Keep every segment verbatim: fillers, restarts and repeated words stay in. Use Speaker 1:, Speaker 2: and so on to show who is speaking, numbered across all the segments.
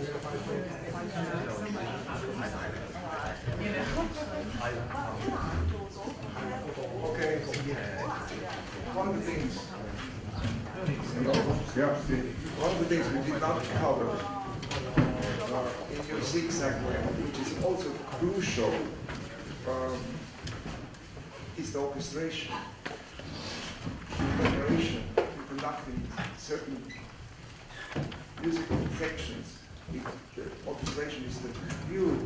Speaker 1: Okay, one of the things, yeah, one of the things we did not cover uh, in your zigzag way, which is also crucial, um, is the orchestration, the preparation, the conducting certain musical sections. It, the orchestration is the cue.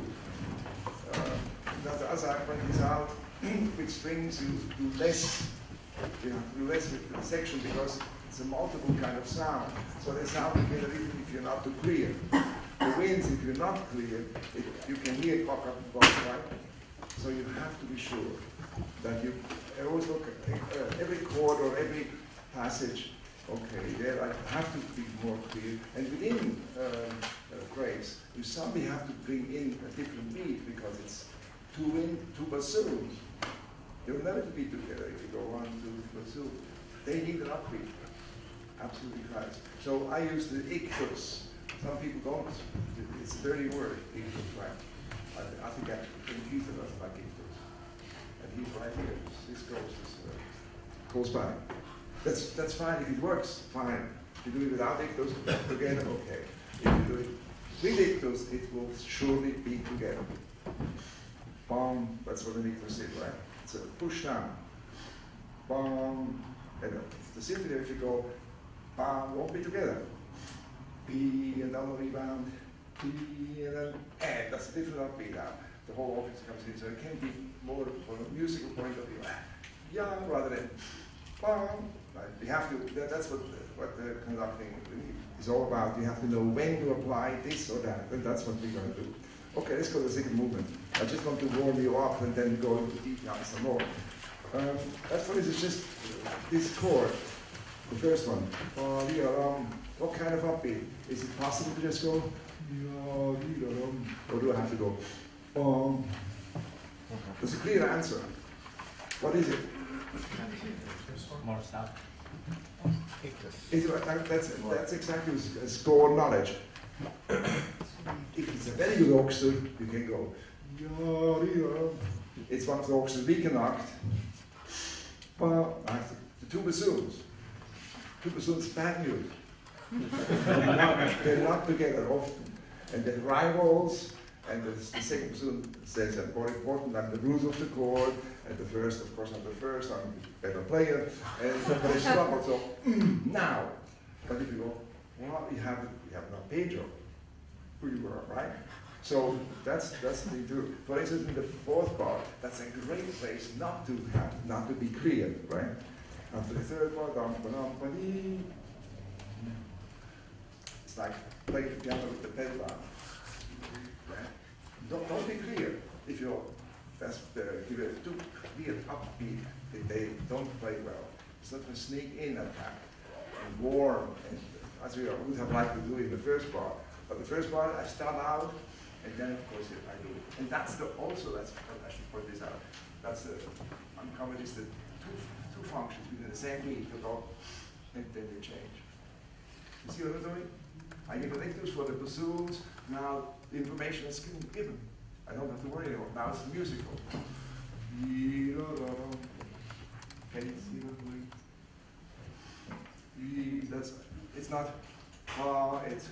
Speaker 1: Uh, as I pointed this out, with strings you do less, you have to do less with the section because it's a multiple kind of sound. So they sound together even if you're not too clear. The winds, if you're not clear, it, you can hear pop up and pop, right? So you have to be sure that you I always look at uh, every chord or every passage. Okay, there I have to be more clear. And within um, a phrase, you suddenly have to bring in a different beat because it's two wind, two bassoons. They will never be together if you go one, two, bassoon. They need an upbeat. Absolutely right. So I use the ictus. Some people don't. It's a dirty word, ictus, right? I, th I think actually Keith doesn't like ictus. And he's right here. This goes, this uh, goes by. That's, that's fine. If it works, fine. If you do it without ictus, together, okay. If you do it with ictus, it will surely be together. Bom, that's what an ictus is, right? It's a push down. Bom, and the symphony, if you go, bom, won't be together. B, and then a rebound, B, and then, and that's a different upbeat now. The whole orchestra comes in, so it can be more from a musical point of view, yeah, rather than, bom. Right? You have to, that, that's what the, what the conducting is all about. You have to know when to apply this or that, and that's what we're going to do. Okay, let's go to the second movement. I just want to warm you up and then go into detail some more. Um, as for this, it's just this chord, the first one. What kind of upbeat? Is it possible to just go, or do I have to go, um? There's a clear answer. What is it?
Speaker 2: More sound.
Speaker 1: Is it, that's, that's exactly score knowledge. If it's a very good orchestra, you can go. It's one of the orchestras we conduct. But I have to, the two bassoons. Two bassoons bad news. they're, not, they're not together often. And the rivals, and the, the second bassoon says that more important than the rules of the chord, and the first, of course, I'm the first, I'm a better player, and they struggle. So now, but if you go, well, you have you have an arpeggio, who you were, right? So that's that's the thing too. For instance, in the fourth bar, that's a great place not to have, not to be clear, right? After the third bar, it's like playing the piano with the pedal down. Right? Don't don't be clear if you're fast, uh, give it too weird upbeat. They don't play well. It's not to sneak in attack and warm, and as we would have liked to do in the first bar. But the first bar, I start out, and then of course I do it. And that's the also that's I should point this out. That's the uncommon is the two two functions within the same beat to go, and then they change. You see what I'm doing? I give an ictus for the bassoons. Now the information is given. I don't have to worry anymore. Now it's musical. Can you see what I'm doing? That's it's not. Uh, it's.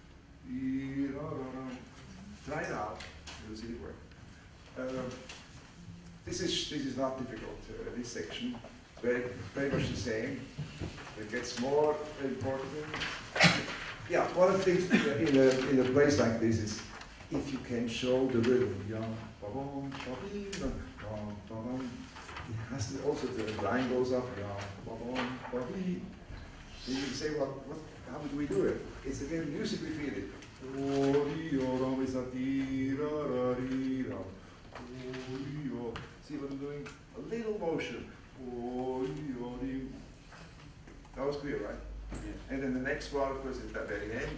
Speaker 1: Try it out. You'll see it work. Uh, this is this is not difficult. Uh, this section, very very much the same. It gets more important. Yeah, one of the things in a in a place like this is if you can show the rhythm. It has to also the line goes up. And you can say, well, what, how do we do it? It's again musically feel it. See what I'm doing? A little motion. That was clear, right? Yeah. And then the next one, of course, is that very end.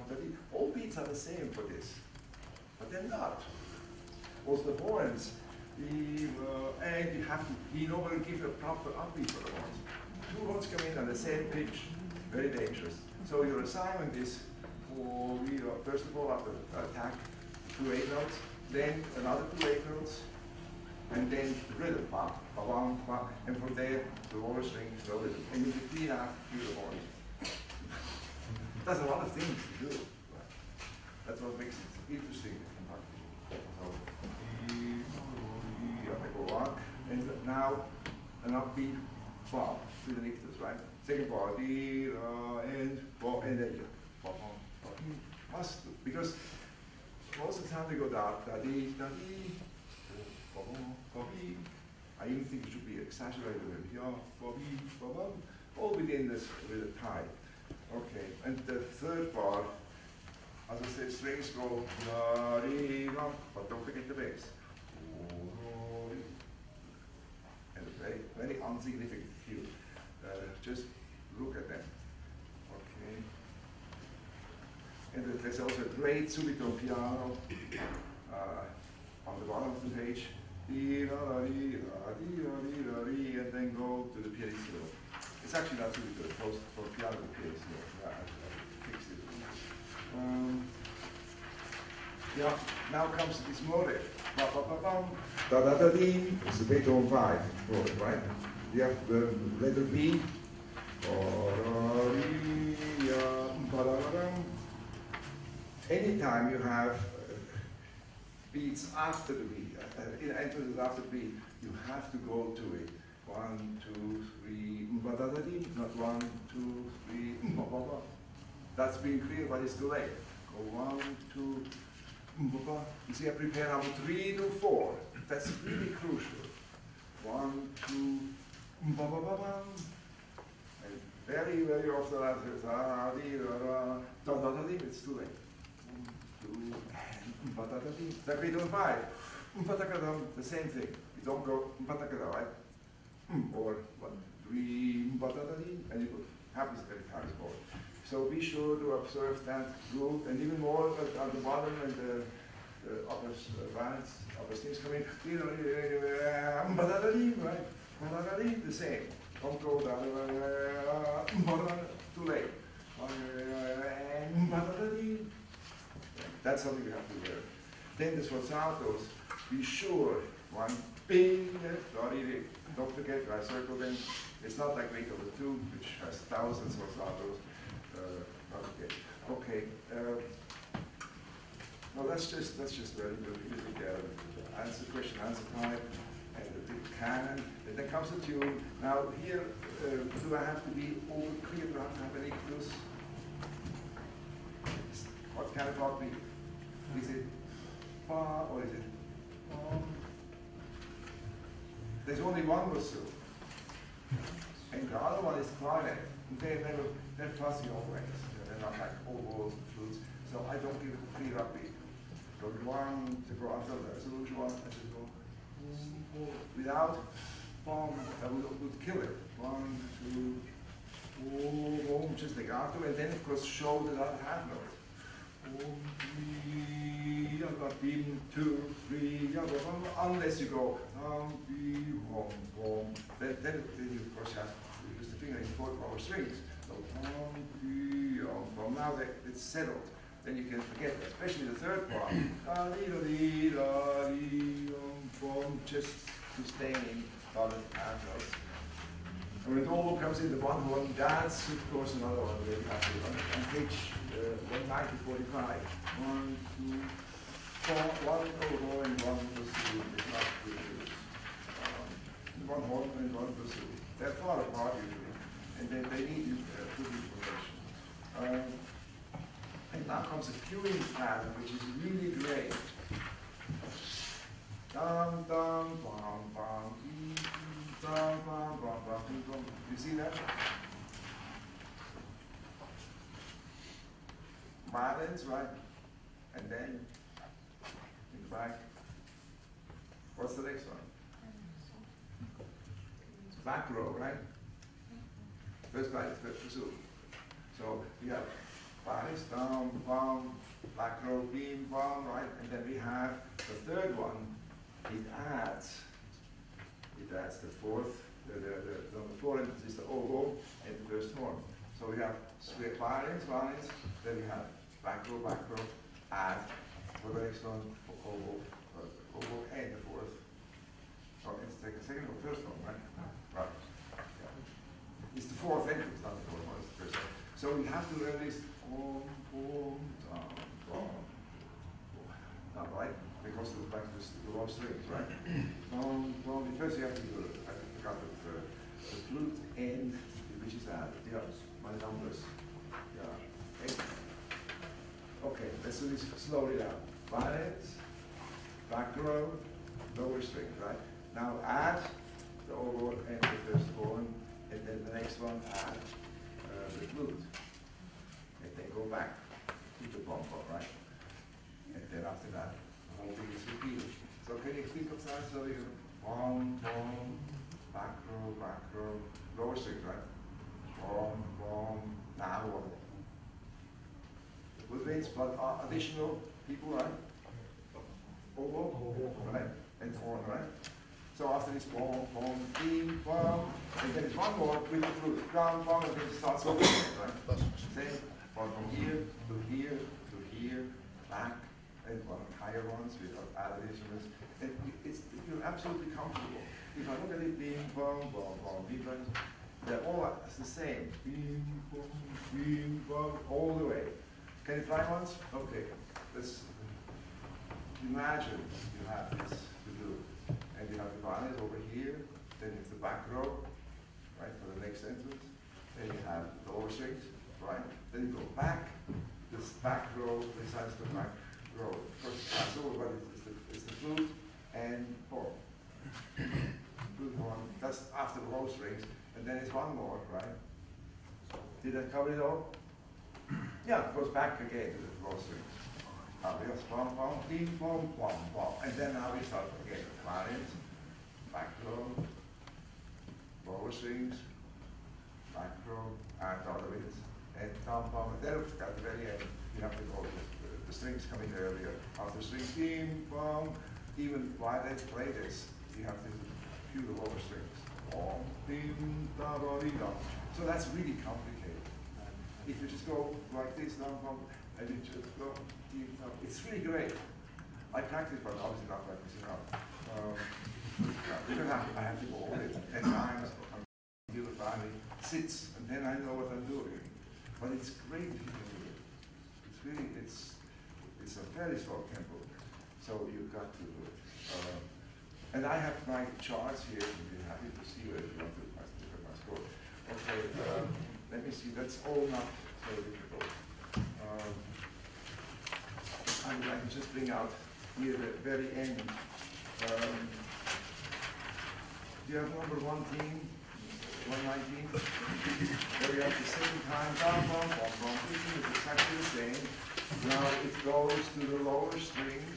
Speaker 1: All beats are the same for this, but they're not. Also the horns the, uh, and you have to, in order to give a proper upbeat for the horns. Two horns come in on the same pitch, very dangerous. So your assignment is for the, uh, first of all, after attack, two eight notes, then another two eight notes, and then the rhythm, ba, ba, ba, ba, and from there, the lower strings, the rhythm. And in between, I have to do the horns. There's a lot of things to do. That's what makes it interesting. So, I go on, and now an upbeat bar to the nictus, right? Second bar, D, uh, and, bar, and then you. Must, because most of the time they go down, da, di, da, di, ba, ba, ba, bi. I even think it should be exaggerated a bit. Yeah, ba, bi, ba, ba, all within this, with a tie. Okay, and the third bar, as I said, strings go la, di, la, but don't forget the bass. And very, very insignificant cue. Uh, just look at them. Okay. And there's also a great subito piano uh, on the bottom of the page. Di, la, di, la, di, la, di, la, di, and then go to the pianissimo. It's actually not subito, it's close for piano to pianissimo. Yeah, I, I fixed it. Um, yeah, now comes this motive. Ba, ba, ba, bum. Da, da, da, dee. It's the Beethoven five motive, right? You have the letter B. Anytime you have uh, beats after the beat, uh, in entrances after the beat, you have to go to it. One, two, three, not one, two, three, that's being clear, but it's too late. Go one, two, you see, I prepare number three to four. That's really crucial. One, two, and very, very often it's too late. One, two, like we do five. The same thing. You don't go right? Or one, three, and it happens every time it's forward. So be sure to observe that rule, and even more at, at the bottom and the, the upper uh, bands, upper strings come in, right? The same. Don't go too late. That's something we have to learn. Then the sforzatos, be sure, one big, don't forget, I circled them. It's not like Beethoven two, which has thousands of sforzatos. Uh, okay, okay. Uh, no, that's just that's just very good because we get uh, answer question, answer type, and the big canon. And then comes the tune. Now here, uh, do I have to be all clear? Do I have to have any clues? What kind of heartbeat? Is it fa or is it um? There's only one bassoon, and the other one is clarinet. They never they're fussy always. They're not like oboes and flutes. So I don't give a clear upbeat. Go one to go after the resolution one, I just go without boom, that would, would kill it. One, two, boom, boom, just legato, and then of course show the other half notes. Boom, three, I got beam, two, three, I got one, unless you go um, beam, boom, boom. Then, then, then you of course have to use the finger in four power strings. So um, beam, boom. Now that it's settled. Then you can forget that, especially the third part. Just sustaining solid half notes. And when it all comes in the one one, that's of course another one we have to on, on page uh, one ninety forty-five. One, two, four, one oboe and one bassoon. It's not really um, one horn and one bassoon. They're far apart usually, and then they need uh, good information. Um, And now comes a cueing pattern, which is really great. Dum dum bum bum dum bum bum bum bum. You see that? Violins, right? And then in the back. What's the next one? Back row, right? First line is first pursuit. So we have Baris, down, bum, back row, beam, bum, right? And then we have the third one, it adds, it adds the fourth, the, the, the, on the four end is the oboe and the first horn. So we have square violins, violins, then we have back row, back row, add, for the next one, oboe, uh, oboe and the fourth. Oh, it's the second or first one, right? Right. Yeah. It's the fourth entrance, not the fourth one, it's the first one. So we have to learn this boom, boom, down, boom. Not right, because of the back to the low strings, right? Boom, boom. First you have to do, I forgot the, the, the flute end, which is that, yeah, my numbers. Yeah. Okay, okay, let's do this slowly down. Violins, back row, lower string, right? Now add the oboe and the first one, and then the next one add uh, the flute. And then go back to the bombo, right? And then after that, the whole thing is repeated. So can you think of that? So you bom, bom, back row, back row, lower string, right? Bom, bom, now one. With means but uh, additional people, right? Oboe, right? And horn, right? So after this bom, bom, beam, bom, and then it's one more with the flute. Down, bom, and then it starts over again, right? Same, but from here to here to here, back, and one higher ones with added instruments. And it's, you're absolutely comfortable. If I look at it, beam, bom, bom, bom, beam, bom, they're all the same. Beam, bom, beam, bom, all the way. Can you try once? Okay. Let's imagine you have this to do. And you have the violins over here, then it's the back row, right, for the next entrance. Then you have the lower strings, right? Then you go back, this back row besides the back row. Of course, it passes over, but it's the, it's the flute and horn. Flute, horn, that's after the low strings. And then it's one more, right? Did I cover it all? Yeah, it goes back again to the low strings. Now we just bom, bom, beam, bom, bom, bom. And then now we start again. Violins, back row, lower strings, back row, and other bits. And bom, bom. And then at the very end, you have to go to the, the strings coming earlier. After strings, beam, bom. Even while they play this, you have to cue the lower strings. Bom, beam, da, da, dee, da. So that's really complicated. If you just go like this, bom, bom, and you just go, you know, it's really great. I practice, but obviously not practicing enough. Um, because I, I have to go over it ten times until the family sits, and then I know what I'm doing. But it's great if you can do it. It's really, it's, it's a very slow tempo, so you've got to do it. Um, and I have my charts here, you'd be happy to see where you want to look at my score. Okay, um, let me see, that's all not so difficult. Um, I would like to just bring out here at the very end. Um, do you have number one team, one nineteen? Where we have the second time, down, bum, bum, bum, it's exactly the same. Now it goes to the lower strings.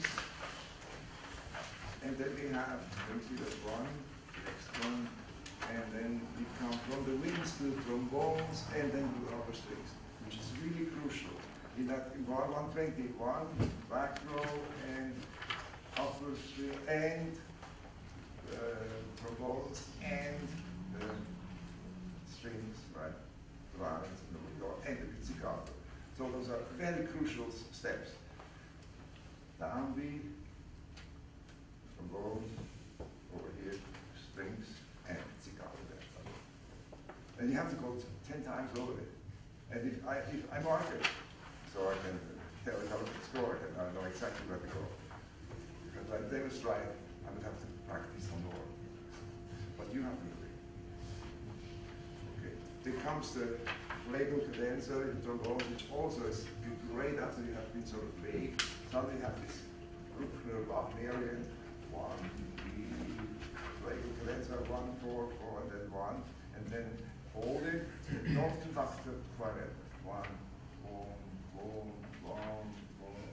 Speaker 1: And then we have, let me see that one, next one. And then we come from the winds to the trombones and then to the upper strings, which is really crucial. In that in bar one twenty-one, back row and upper string and uh, trombones and the strings, right? The violins and the window and the pizzicato. So those are very crucial steps. Downbeat, trombones, over here, strings and pizzicato there. And you have to go ten times over it. And if I if I mark it, so I can tell you how to score, and I know exactly where to go. Because like they was right, I would have to practice some more. But you have to do it. Okay. Then comes the label cadenza in trombone, which also is great after you have been sort of vague. Suddenly you have this Bruckner Wagnerian one, three, label cadenza, one, four, four, and then one, and then hold it, not conduct the clarinet. One, boom, boom, boom, boom,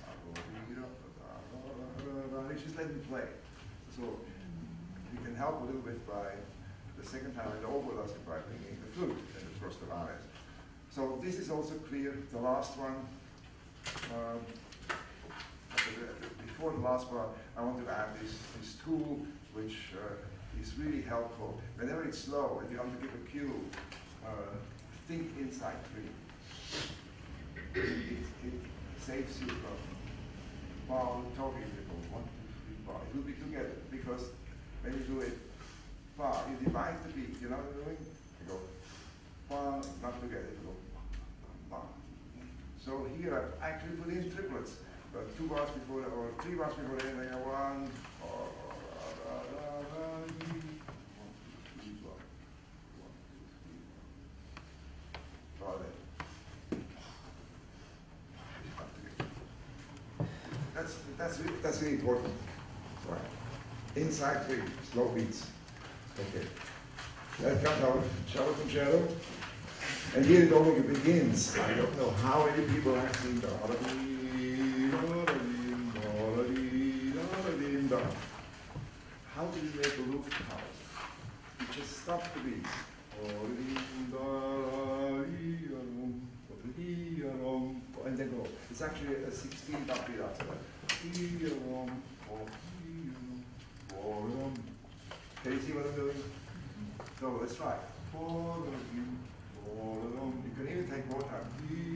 Speaker 1: just let me play. So you can help a little bit by the second time, and over does it by bringing the flute and of course the violins. So this is also clear. The last one, um, before the last part, I want to add this, this tool, which uh, is really helpful. Whenever it's slow and you want to give a cue, uh, think inside three. It, it saves you from while talking people. One, two, three, four. It will be together because when you do it far, you divide the beat. You know what I'm doing? You go far, not together. You go far. So here I've actually put in triplets. Uh, two bars before or three bars before the end. I go one. Or, That's that's really, that's really important. Right. Inside three, slow beats. Okay. That comes out cello concerto. And here it only begins. I don't know how many people have seen the how do you make a roof house? You just stop the beats. And then go. It's actually a sixteen upbeat after that. Can you see what I'm doing? So let's try. You can even take more time.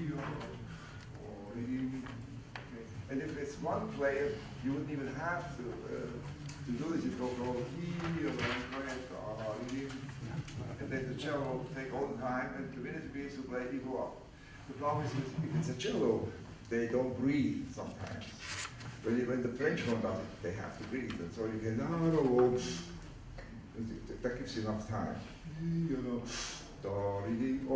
Speaker 1: Okay. And if it's one player, you wouldn't even have to uh, to do this. You go go and then the cello will take all the time, and the minute it begins to play, you go up. The problem is if it's a cello, they don't breathe sometimes. When, you, when the French horn does it, they have to breathe, and so you can no, that gives you enough time. Or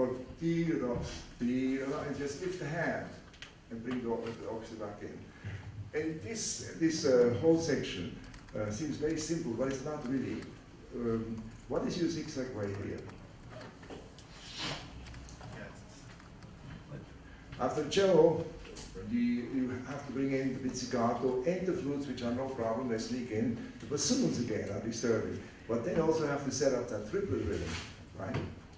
Speaker 1: and just lift the hand and bring the, the octave back in. And this this uh, whole section uh, seems very simple, but it's not really. Um, what is your zigzag way here? After the cello, the, you have to bring in the pizzicato and the flutes, which are no problem, they sneak in. The bassoons again are disturbing, but then also have to set up that triplet rhythm, right?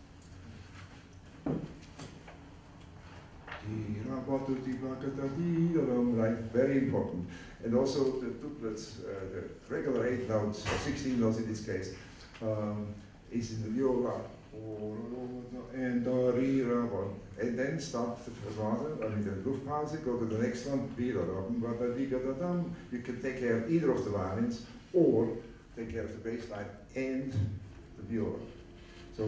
Speaker 1: Right, very important. And also the duplets, uh, the regular eight notes, or sixteen notes in this case, um, is in the viola. And and then start the Phrase, I mean the Luftpause, go to the next one, you can take care of either of the violins, or take care of the bass line and the viola. So,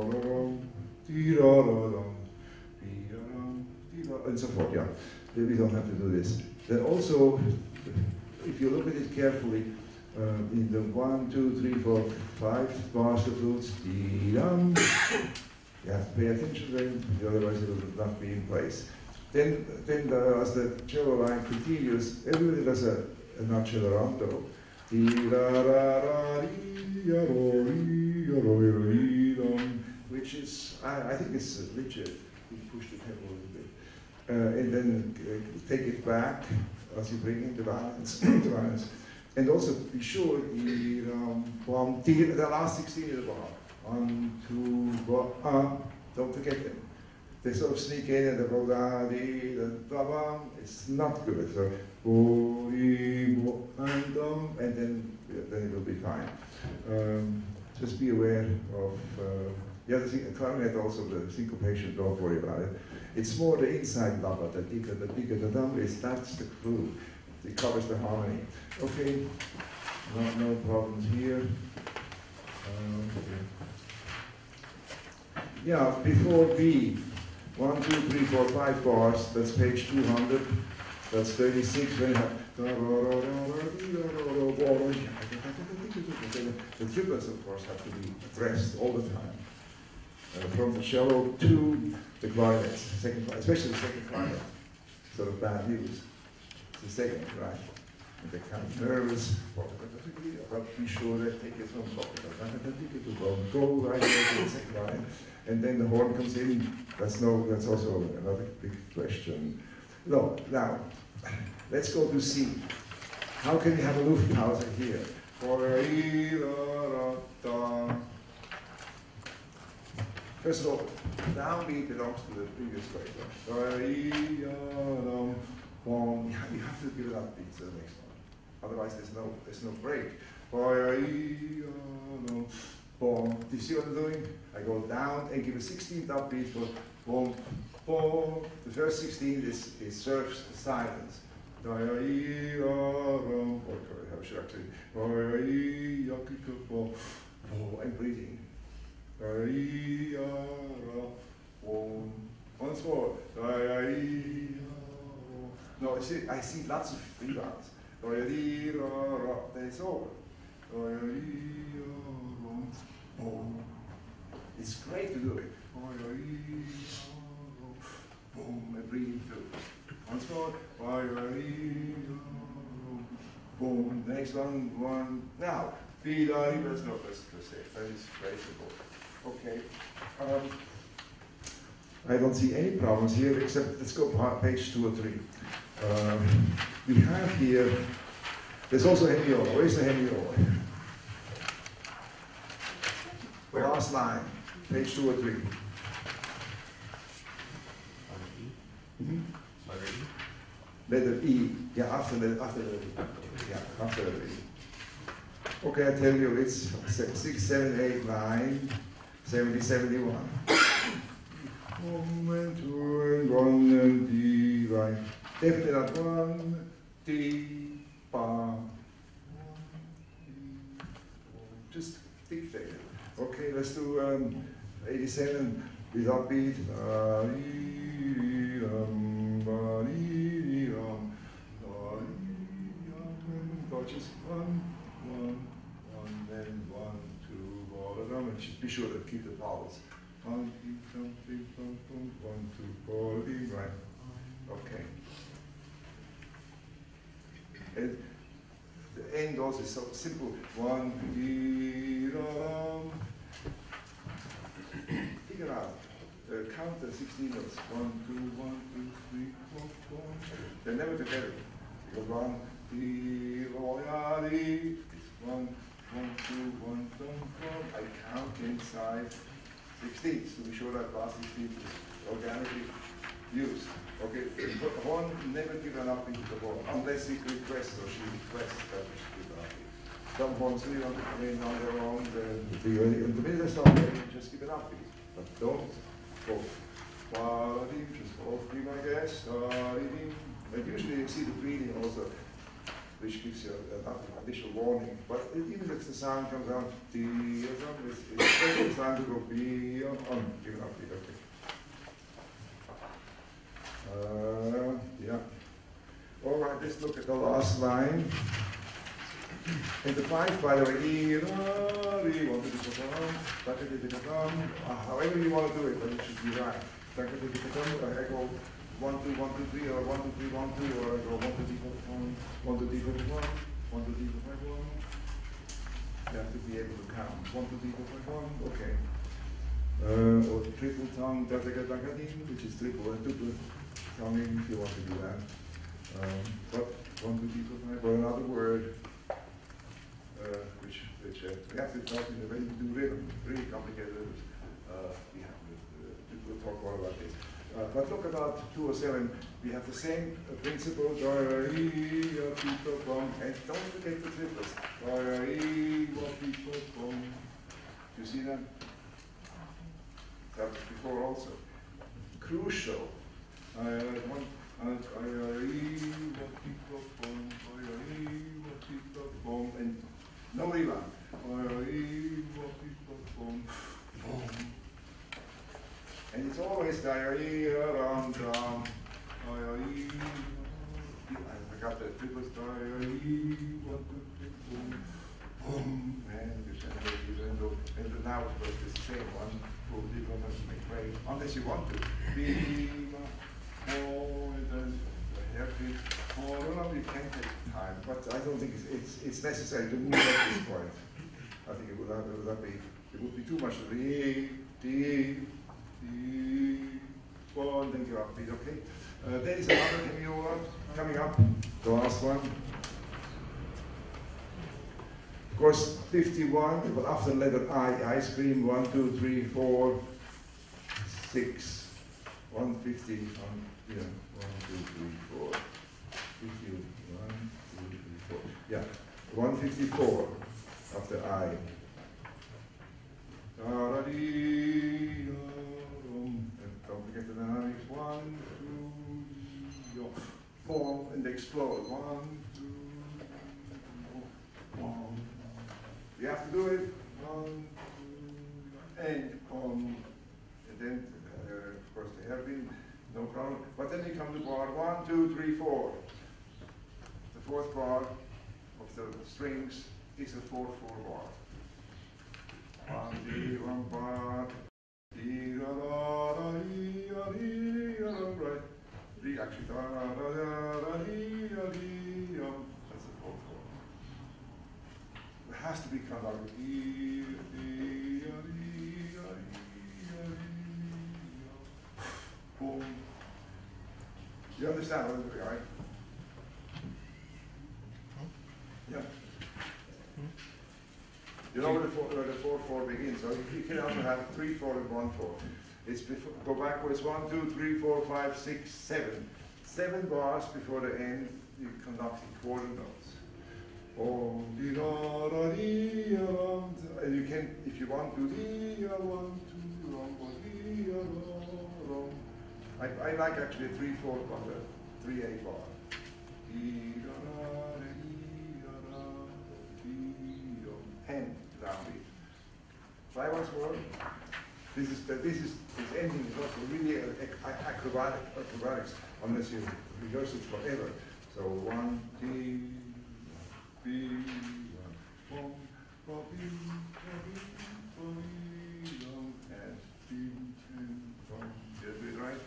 Speaker 1: and so forth, yeah. We don't have to do this. Then also, if you look at it carefully, uh, in the one, two, three, four, five bars of flutes, you have to pay attention then, otherwise it will not be in place. Then, then the, as the cello line continues, everybody does a, a notch-accelerato. Which is, I, I think it's legit. You push the tempo a little bit. Uh, and then uh, take it back as you bring in the violins. the violins. And also be sure the, um, one, the last sixteen is the bar. One, two, one, ah, don't forget them. They sort of sneak in and they go da, di, da, da, ba. It's not good. So, bo, di, bo, and, um, and then, yeah, then it will be fine. Um, just be aware of, uh, the other thing, clarinet also, the syncopation, don't worry about it. It's more the inside lava, the dika, the dika, the dum, is that's the clue. It covers the harmony. Okay, no, no problems here. Um, okay. Yeah, before B, one, two, three, four, five bars, that's page two hundred, that's thirty-six, very high. The triplets, of course, have to be addressed all the time. Uh, from the cello to the clarinet, second, especially the second clarinet. Sort of bad news. It's the second, right? And they're kind of nervous, but be sure they take it from top. Go right there to the second line, and then the horn comes in. That's no. That's also another big question. No, now let's go to C. How can you have a Luftpause here? First of all, downbeat belongs to the previous phrase. boom. You have to give it up beat to the next one. Otherwise, there's no there's no break. Boom. Do you see what I'm doing? I go down and give a sixteenth upbeat for boom, boom. The first sixteen is is serves silence. How should I actually? I'm breathing. Once more. No, I see, I see lots of rebounds. Then it's over. It's great to do it. Boom, I'm breathing through. Once more. Boom, next one, one. Now, B, that's not per se. That is very simple. Okay. Um, I don't see any problems here except let's go page two or three. Um, we have here, there's also hemiola. Where's the hemiola? The last line, page two or three. Mm-hmm. Letter E. Yeah, after the after the yeah after the E. Okay, I tell you, it's six, seven, eight, nine, seventy, seventy-one. One and two and one and D, right? Definitely not one, D, ba. Just dictate it. Okay, let's do um, eighty-seven with upbeat. Uh, just one, one, one, then one, two, all of them, and just be sure to keep the vowels. One, two, three, one, two, four, right? Okay. And the end also is so simple. One, figure out. Uh, count the sixteen notes. One, two, one, two, three, four, four. They're never together. You go one, three, royally. It's one, one, two, one, two, four. I count inside sixteen to be sure that last sixteen is organically used. Okay, one never give an upbeat to the ball unless he requests or she requests that we should give an upbeat. Some ones really want to come in on their own, then the minute they start playing, just give an upbeat. But don't go. Just both be my guest. And usually you see the breathing also, which gives you an additional warning. But even if the sound comes out, the it's it's time to go be on, on give an upbeat. Okay. Uh, yeah. All right. Let's look at the last line. In the five, by the way, however you want to do it, but it should be right. I go one, two, one, two, three, or one, two, three, one, two, or I go one, two, three, four, one, one, two, three, four, one, one, two, three, four, five, one. You have to be able to count. One, two, three, four, five, one. Okay. Uh, or triple tongue, which is triple and tuple tonguing if you want to do that. Um, but one, two, three, four, five, or another word. Uh, which which uh, we have to talk in the way we do rhythm, really complicated. Uh, we have uh, we'll talk more about this. Uh, but look about two oh seven. We have the same uh, principle. And don't forget the triplets. You see them? That was before also. Crucial. And no rebound. And it's always diarrhea around um, I forgot the triplets diarrhea. And and now of course the same one will be going to make way unless you want to. Be oh it does happy. Oh no, you can take time, but I don't think it's it's, it's necessary to move at this point. I think it would not, it would not be it would be too much D D D one, then you're upbeat, okay? Uh, there is another hemiola coming up, the last one. Of course, fifty-one, but after letter I, ice cream, one, two, three, four, six, one fifty, one, yeah, one, two, three, four, fifty, one, two, three, four. Yeah, one fifty-four after I. Don't forget the dynamics. One, two, yo, four, and explode. One, two, one. You have to do it. One, two, and on. And then, uh, of course, they have been no problem. But then you come to bar one, two, three, four. The fourth bar of the strings is a four, four bar. One, D, one bar. Dee, da, da, da, dee, da, dee, da, right. Dee, actually, da, da, da, da, dee, da, dee, um. That's a four, four. It has to be kind of like dee, dee, da, dee, da, dee, da, dee, boom. You understand what I'm doing, right? Yeah. You know where the four, where the four four begins. So you can also have three four and one four. It's before, go backwards one two three four five six seven. Seven bars before the end. You conduct the quarter notes. Oh, dee da da dee da. And you can, if you want to, dee da one two one dee da da. I I like actually a three four bar, a three eight bar. Dee da da dee da da dee da. Ten. Downbeat. Try once more. This is the, this is this ending is also really acrobatic acrobatics unless you rehearse it forever. So one, two, three, one, one, and three, two, one. Get it right.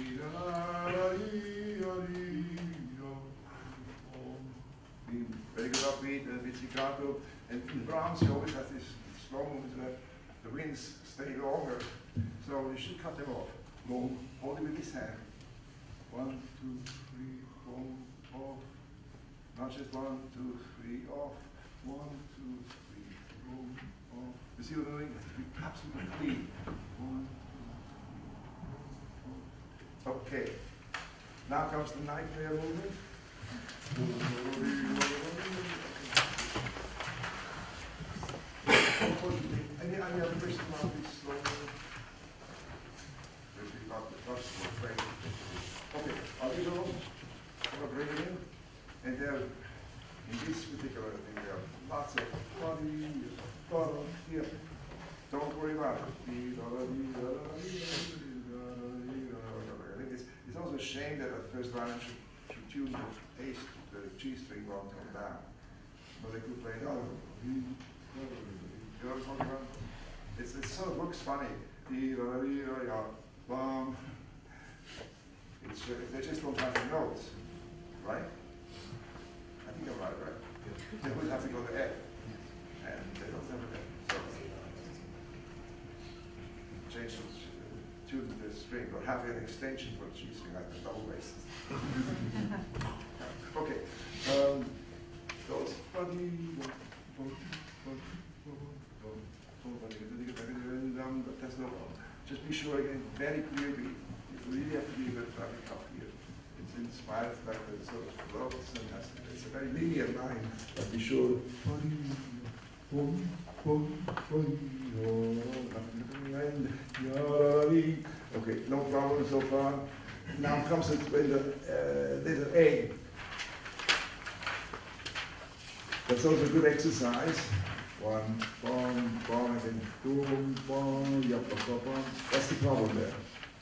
Speaker 1: Very good upbeat, a bit staccato. And in Brahms, you always have this slow movement where the winds stay longer. So you should cut them off. Boom, hold it with this hand. One, two, three, boom, off. Not just one, two, three, off. One, two, three, boom, off. You see what I'm doing? It has to be absolutely clean. One, two, three, off. Okay. Now comes the nightmare movement. Any, any other question about this slow? Okay, I'll give it all. I'll bring it in. And there, in this particular thing, there are lots of body, bottom, here. Don't worry about it. I think it's, it's also a shame that at first violin should, should tune the bass, the G string won't come down. But they could play it out. You know what I'm talking about? It's, it sort of looks funny. Um, it's, uh, they just don't have the notes, right? I think I'm right, right? Yeah. They would have to go to F, and they don't have an F. So change the tune the string, or have an extension for the G string, like the double bass. Okay. Um, those that's no problem. Just be sure again, very clearly, you really have to be a bit traffic up here. It's inspired like the sort of floats and has, it's a very linear line, but be sure. Okay, no problem so far. Now comes it with the uh, letter A. That's also a good exercise. One, boom, boom, and then boom, boom, yep, boom, boom. That's the problem there.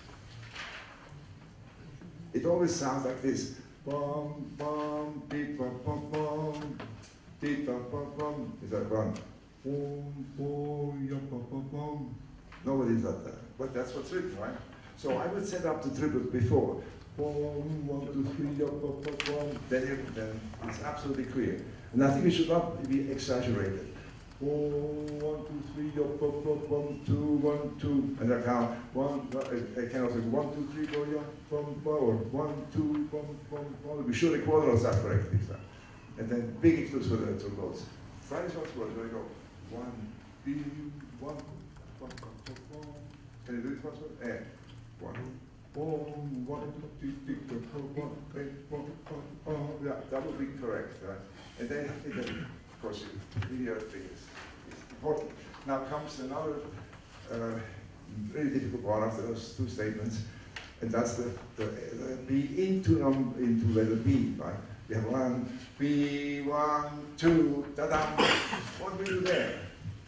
Speaker 1: It always sounds like this. Boom, boom, beep, boom, boom, boom, beep, boom, boom, boom. Is that one? Boom, boom, yep, boom, boom, boom. Nobody's at that. But that's what's written, right? So I would set up the triplet before. Boom, one, two, three, yep, boom, boom, boom. Then, it, then it's absolutely clear. And I think it should not be exaggerated. Oh, one, two, three, up, up, up, one, two, one, two, and I count one. I can also go one, two, three, four, yeah, from power. One, two, one, one, one. Be sure the quadrants are correct this time. And then big equals for the two notes. Try this once more. There we go. One, B, one, one, one, one. Can you do this once more? And one, Yeah, that would be correct. Right? And then, and then, of course, the video thing is, is important. Now comes another uh, really difficult one after those two statements, and that's the, the, the B into num into letter B, right? We have one, B, one, two, da-da. What do we do there?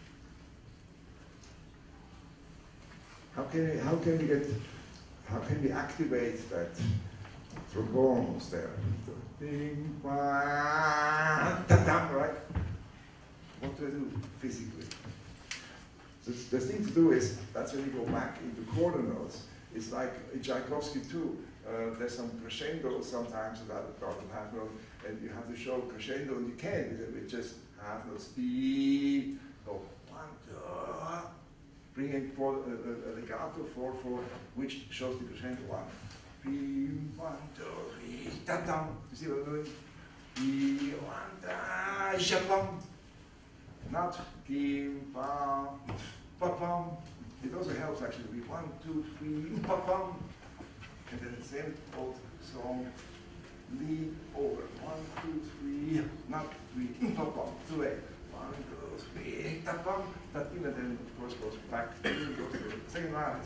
Speaker 1: How can we, how can we get, how can we activate that trombones there? Ding, ba, da-da, right? What do I do physically? So the thing to do is, that's when you go back into quarter notes. It's like in Tchaikovsky too. Uh, there's some crescendo sometimes without a part of half note, and you have to show crescendo, and you can with just half notes. B, go one, two, bring in four, uh, uh, legato four four, which shows the crescendo one. B, one, two, three, da da. You see what I'm doing? B, one, da, shabam. Not kim, pam, pa pam. It also helps actually to be one, two, three, pa pam. And then the same old song, lead over. One, two, three, not three, pa pam, two, eight. One, two, three, ta pam, ta pam, and then of course goes back to the second line.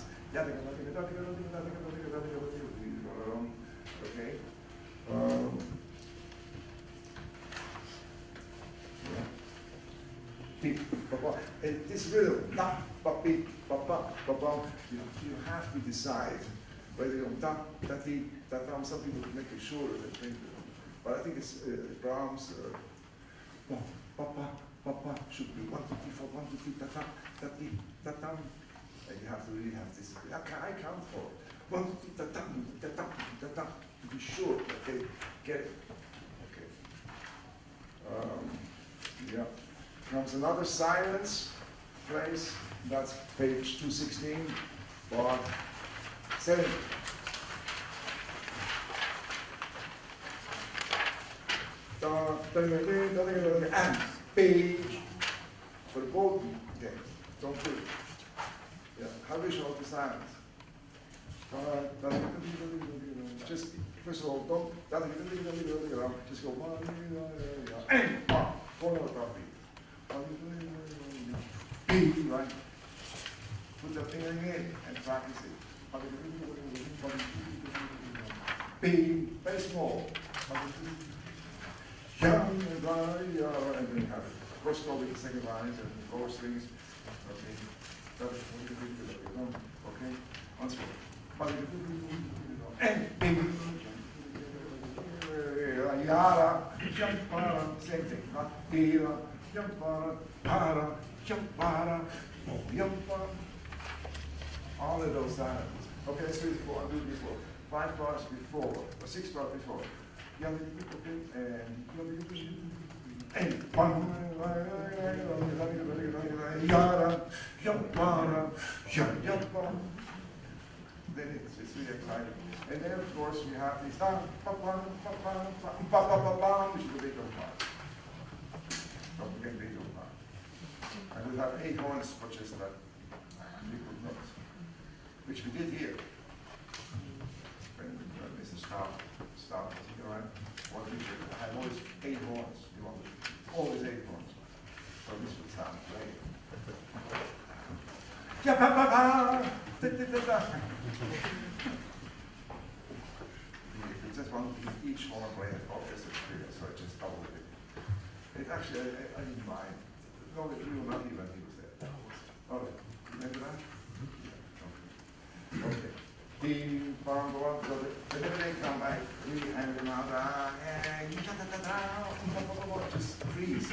Speaker 1: Okay. Um, and this rhythm, da, ba, bi, ba, ba, ba, ba, you, you have to decide whether you're da, da, di, da, da. Some people make it shorter than think. But I think it's uh, Brahms, uh, ba, ba, ba, ba, ba, should be one, two, three, four, one, two, three, da, da, da, di, da, da. And you have to really have this. I count for one, two, three, da, da, da, da, da, da, to be sure that they get it. Okay. Um, yeah. Comes another silence phrase. That's page two sixteen, bar seven. And page for both. Okay, don't do it. Yeah, how do you show the silence? Just first of all, don't just go one and one. Four notes off beat. B, right? Put the finger in and practice it. B, very small. And then you have it. Of course, go with the second lines and chorus strings. Okay. Okay. Once more. And B. Yara, Jampara, same thing. Not Tira, Jampara, Para, Jampara, Jampara. All of those sounds. Okay, let's do it before. I'll do it before. Five bars before, or six bars before. And and Yara, Jampara, Jampara. Then it's, it's really exciting. And then, of course, we have these pa pa pa pa pa pa pa pa pa, which is the big part. Don't forget big part. And we have eight horns for just that liquid notes, which we did here. When uh, Mister Staub, Staub, was he around? One teacher, I had always eight horns. You wanted always eight horns. So this would sound great. Yeah, pa pa pa. Just one each horn play an orchestra experience, so I just doubled it. It actually, I, I didn't mind. No, we were not even he was there. All right, remember that? Okay. Okay. Ding, bong, bong, so whenever they come back, we hand them out, and just freeze.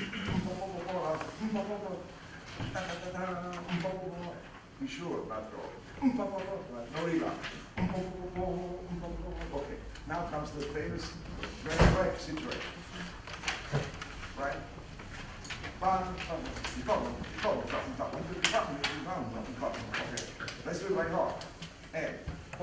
Speaker 1: Be sure, not go. No rebound. Okay, now comes the famous very right situation. Right? Okay, let's do it right off. And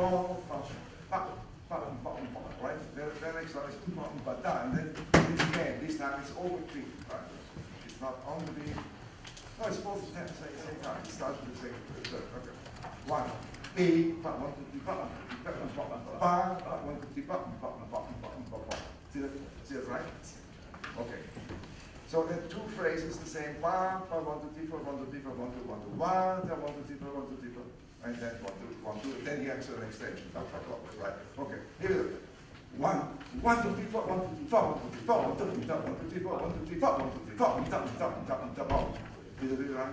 Speaker 1: right? Then the next one is and then again, this time it's over three. Right? It's not on the beat. No, it's both at the same time. It starts with the second. Okay. One. B, ba, one, two, three, ba, ba, ba, ba, ba, ba, one, two, three, ba, ba, ba, ba, ba, ba, ba. See that? See that right? Okay. So there are two phrases the same. Ba, ba, one, two, three, four, one, two, three, four, one, two, one, two, one, then one, two, three, four, one, two, three, four, and then one, two, one, two, then he acts an extension. Ba, ba, ba, right? Okay. Here we go. One, one, two, three, four, one, two, three, four, one, two, three, four, one, two, three, four, one, two, three, four, one, two, three, four, one, two, three, four, one, two, three, four, one, two, three, four, one, Is it right?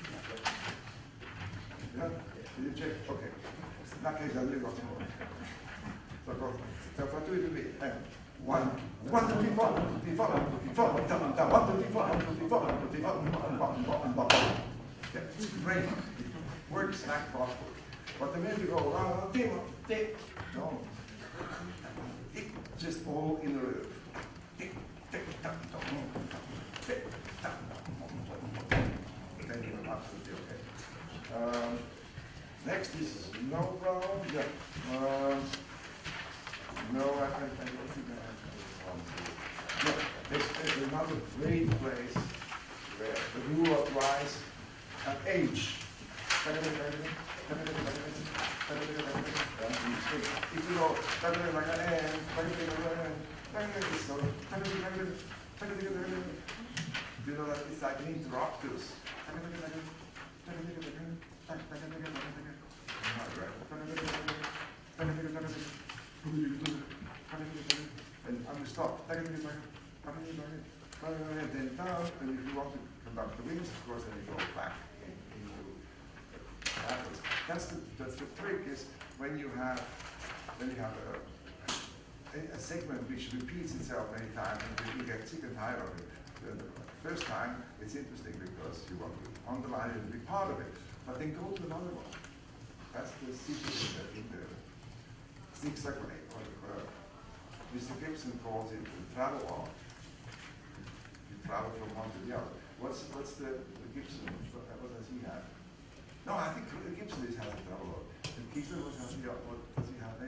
Speaker 1: Yeah? Did you check? Okay. In that case, I really got more. So, go. So, for two, it will be uh, one, one, two, three, four, one, two, three, four, one, two, three, four, one, two, three, four, one, two, three, four, one, two, three, four, one, two, three, four, one, two, three, four. Yeah, it's great. It works like possible. But the minute you go, ah, tick, tick, no. Tick, just all in a row. Tick, tick, tack, tack, tick, tack, then you're absolutely okay. Um, next is no problem. Yeah. Um, no, I, I, I don't think I have one. Yeah, there's, there's another great place where the rule applies at age. If you go, you know that it's like an interruptus. And I'm stop. And then down, and if you want to conduct the wings, of course, then you go back into apples. That's the that's the trick is when you have when you have a, a, a segment which repeats itself many times and you get sick and tired of it. The, the first time it's interesting because you want to underline it and be part of it. But then go to another one. That's the secret in the zigzag way. Or, uh, Mister Gibson calls it the travel arc. You travel from one to the other. What's what's the, the Gibson? What, what does he have? No, I think Gibson is has a travel arc. And Gibson was has the what does he have? A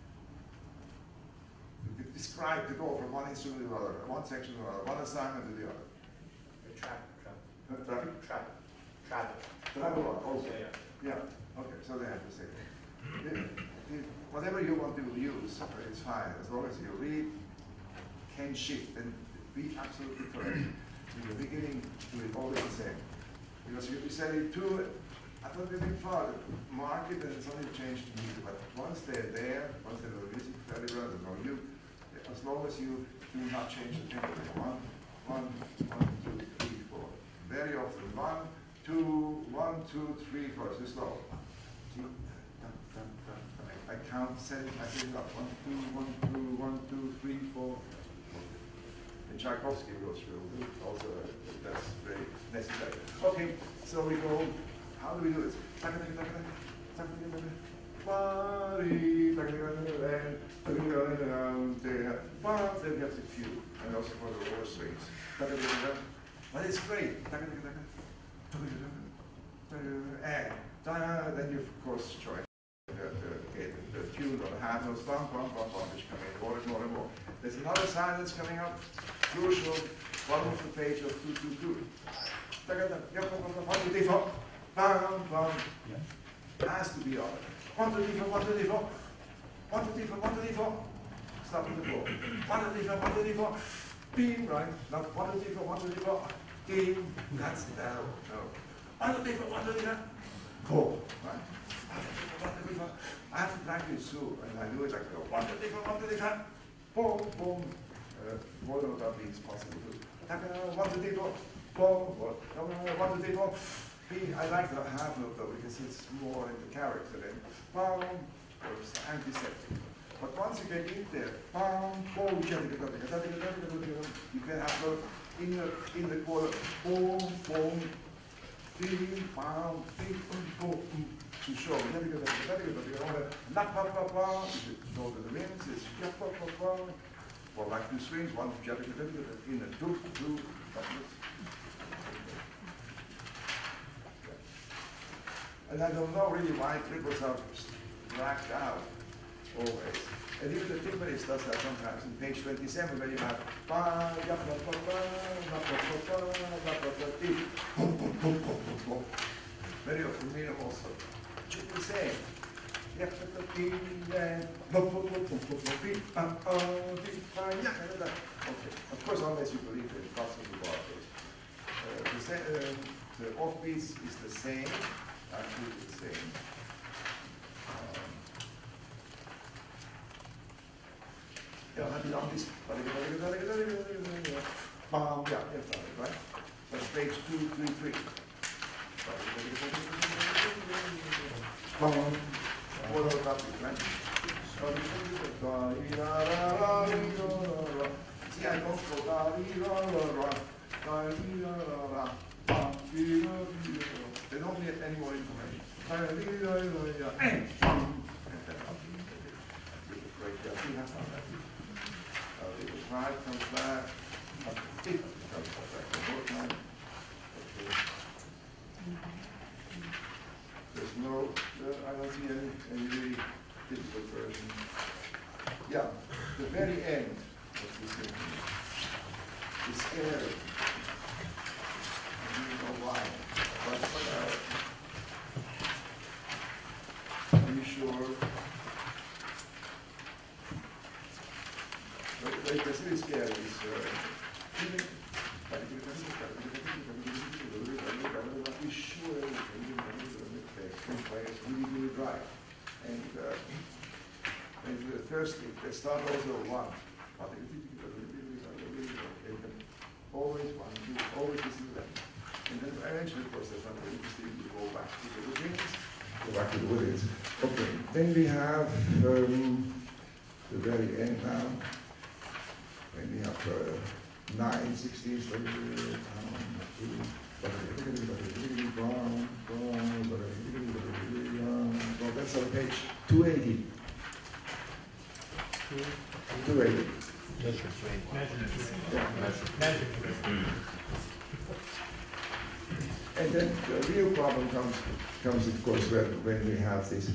Speaker 1: you describe to go from one instrument to the other, one section to the other, one assignment to the other.
Speaker 2: Travel, travel.
Speaker 1: Uh, traffic?
Speaker 2: Travel. Travel.
Speaker 1: Travel arc, okay.
Speaker 2: Yeah,
Speaker 1: Yeah, okay, so they have to say it. Whatever you want to use, it's fine, as long as you read, can shift, and be absolutely correct. In the beginning, do it always the same. Because you, you say two, I thought they went far, mark it, and it's only changed to music, but once they're there, once they know music very well, they know you, as long as you do not change the tempo, one, one, one, two, three, four. Very often, one, two, one, two, three, four, so slow. I count seven, I say it up. One, two, one, two, one, two, three, four. And Tchaikovsky goes through also, that's very necessary. Okay, so we go, how do we do this? Then we have the cue, and also for the lower strings. But it's great. And then you, of course, join. The, the, the, the tune or the hand notes, bum, bum, bum, bum, which come in more and more and more. There's another sign that's coming up, crucial, bottom of the page of two two two. One, two, three, four. Bum, bum. Has to be on it. One, two, three, four, one, two, three, four. One, two, three, four, one, two, three, four. Stop with the four. One, two, three, four, one, two, three, four. Beam, right? Not one, two, three, four, one, two, three, four. Beam. That's no, no. One, two, three, four, one, two, three, four. Four, right? I have to practice too, and I do it like one, two, three, four, one, two, three, four, boom, boom. Uh, more than that means possible too. One, two, three, four, boom, one, two, three, four. I like the half note though because it's more in the character then. Boom, it's antiseptic. But once you get in there, boom, boom, you can have both in the in the quarter, boom, boom. Bing, bam, bing, boom, boom, to show. Then you go, then you go, you go, la pa pa pa. You know the rings is ja pa pa pa. Or like two strings, one ja in a two, two. And I don't know really why triples are blacked out always. And even the timpanist does that sometimes in page twenty-seven when you have ba, ya, ba, ba, ba, ba, ba, ba, ba, ba, ba, boom, boom, boom, boom, boom, boom. Very often, you know, also. Just the same. yeah, okay. Of course, unless you believe in cosmic barcodes. Uh, the, sa- uh, the offbeats is the same, actually the same. Um, yeah, I've been on this. Um, yeah, that's right, right? That's page two, three, three. Um, what about the right? See, I don't go da di ra ra ra, da di ra ra ra, bum di ra di ra. They don't need any more information. Da di ra ra ra, and bum. And then up. With the break there, see how that is. Uh, the five comes back. Up to eight comes back. The fourth line. Okay. There's no, uh, I don't see any, any really difficult version. Yeah, the very end of this symphony is scary. I don't know why, but uh, are you sure? But like, it's really scary. It's, uh, be sure everything is really, really dry. And, uh, and uh, first, they start also one. Always one, two, always listen to them. And then eventually, of course, there's something interesting to go back to the routines. Go back to the routines. Okay, then we have um, the very end now. When we have uh, nine, sixteen, so well, that's on page two eighty. two eighty. Yeah. And then the real problem comes, comes of course, when, when we have this.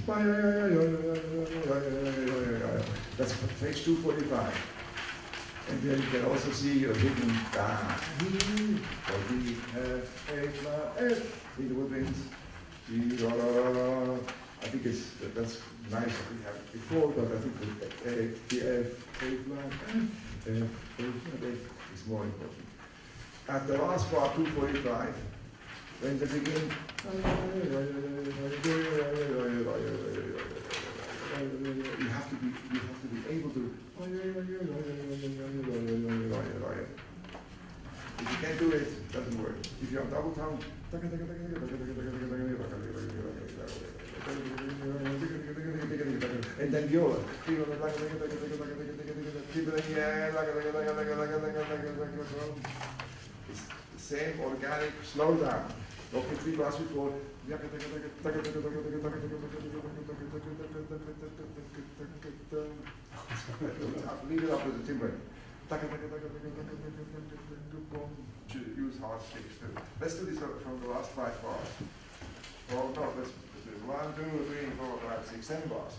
Speaker 1: That's page two forty-five. And then you can also see a hidden da, he, or D, F, A, la, F, in the woodwinds. D, la, la, la, la. I think it's, that's nice that we have it before, but I think the A, the F, A, la, F, F, A, la, F is more important. At the last part, two forty-five, when they begin, you have to be, you have to be able to. If you can't do it, it doesn't work. If you're on double tone, and then viola. It's the same organic slowdown. Okay, three bars before. Leave it up with the timbre. Use hard sticks too. Let's do this from the last five bars. Oh no, let's do one, two, three, four, five, six, seven bars.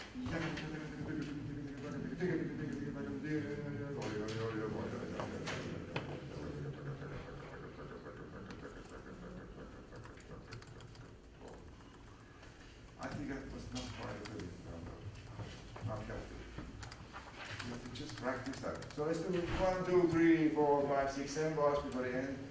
Speaker 1: I think that was not quite a good not healthy. You have to just practice that. So let's do one, two, three, four, five, six, seven bars before the end.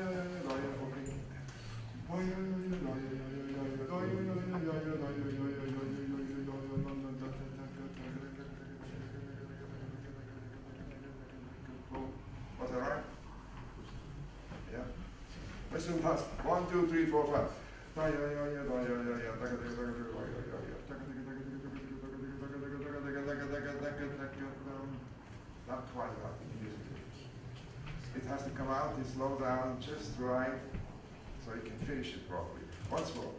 Speaker 1: Was that right? Yeah. Let's do fast. One, two, three, four, five. Not quite enough music. It has to come out and slow down just right so you can finish it properly. Once more.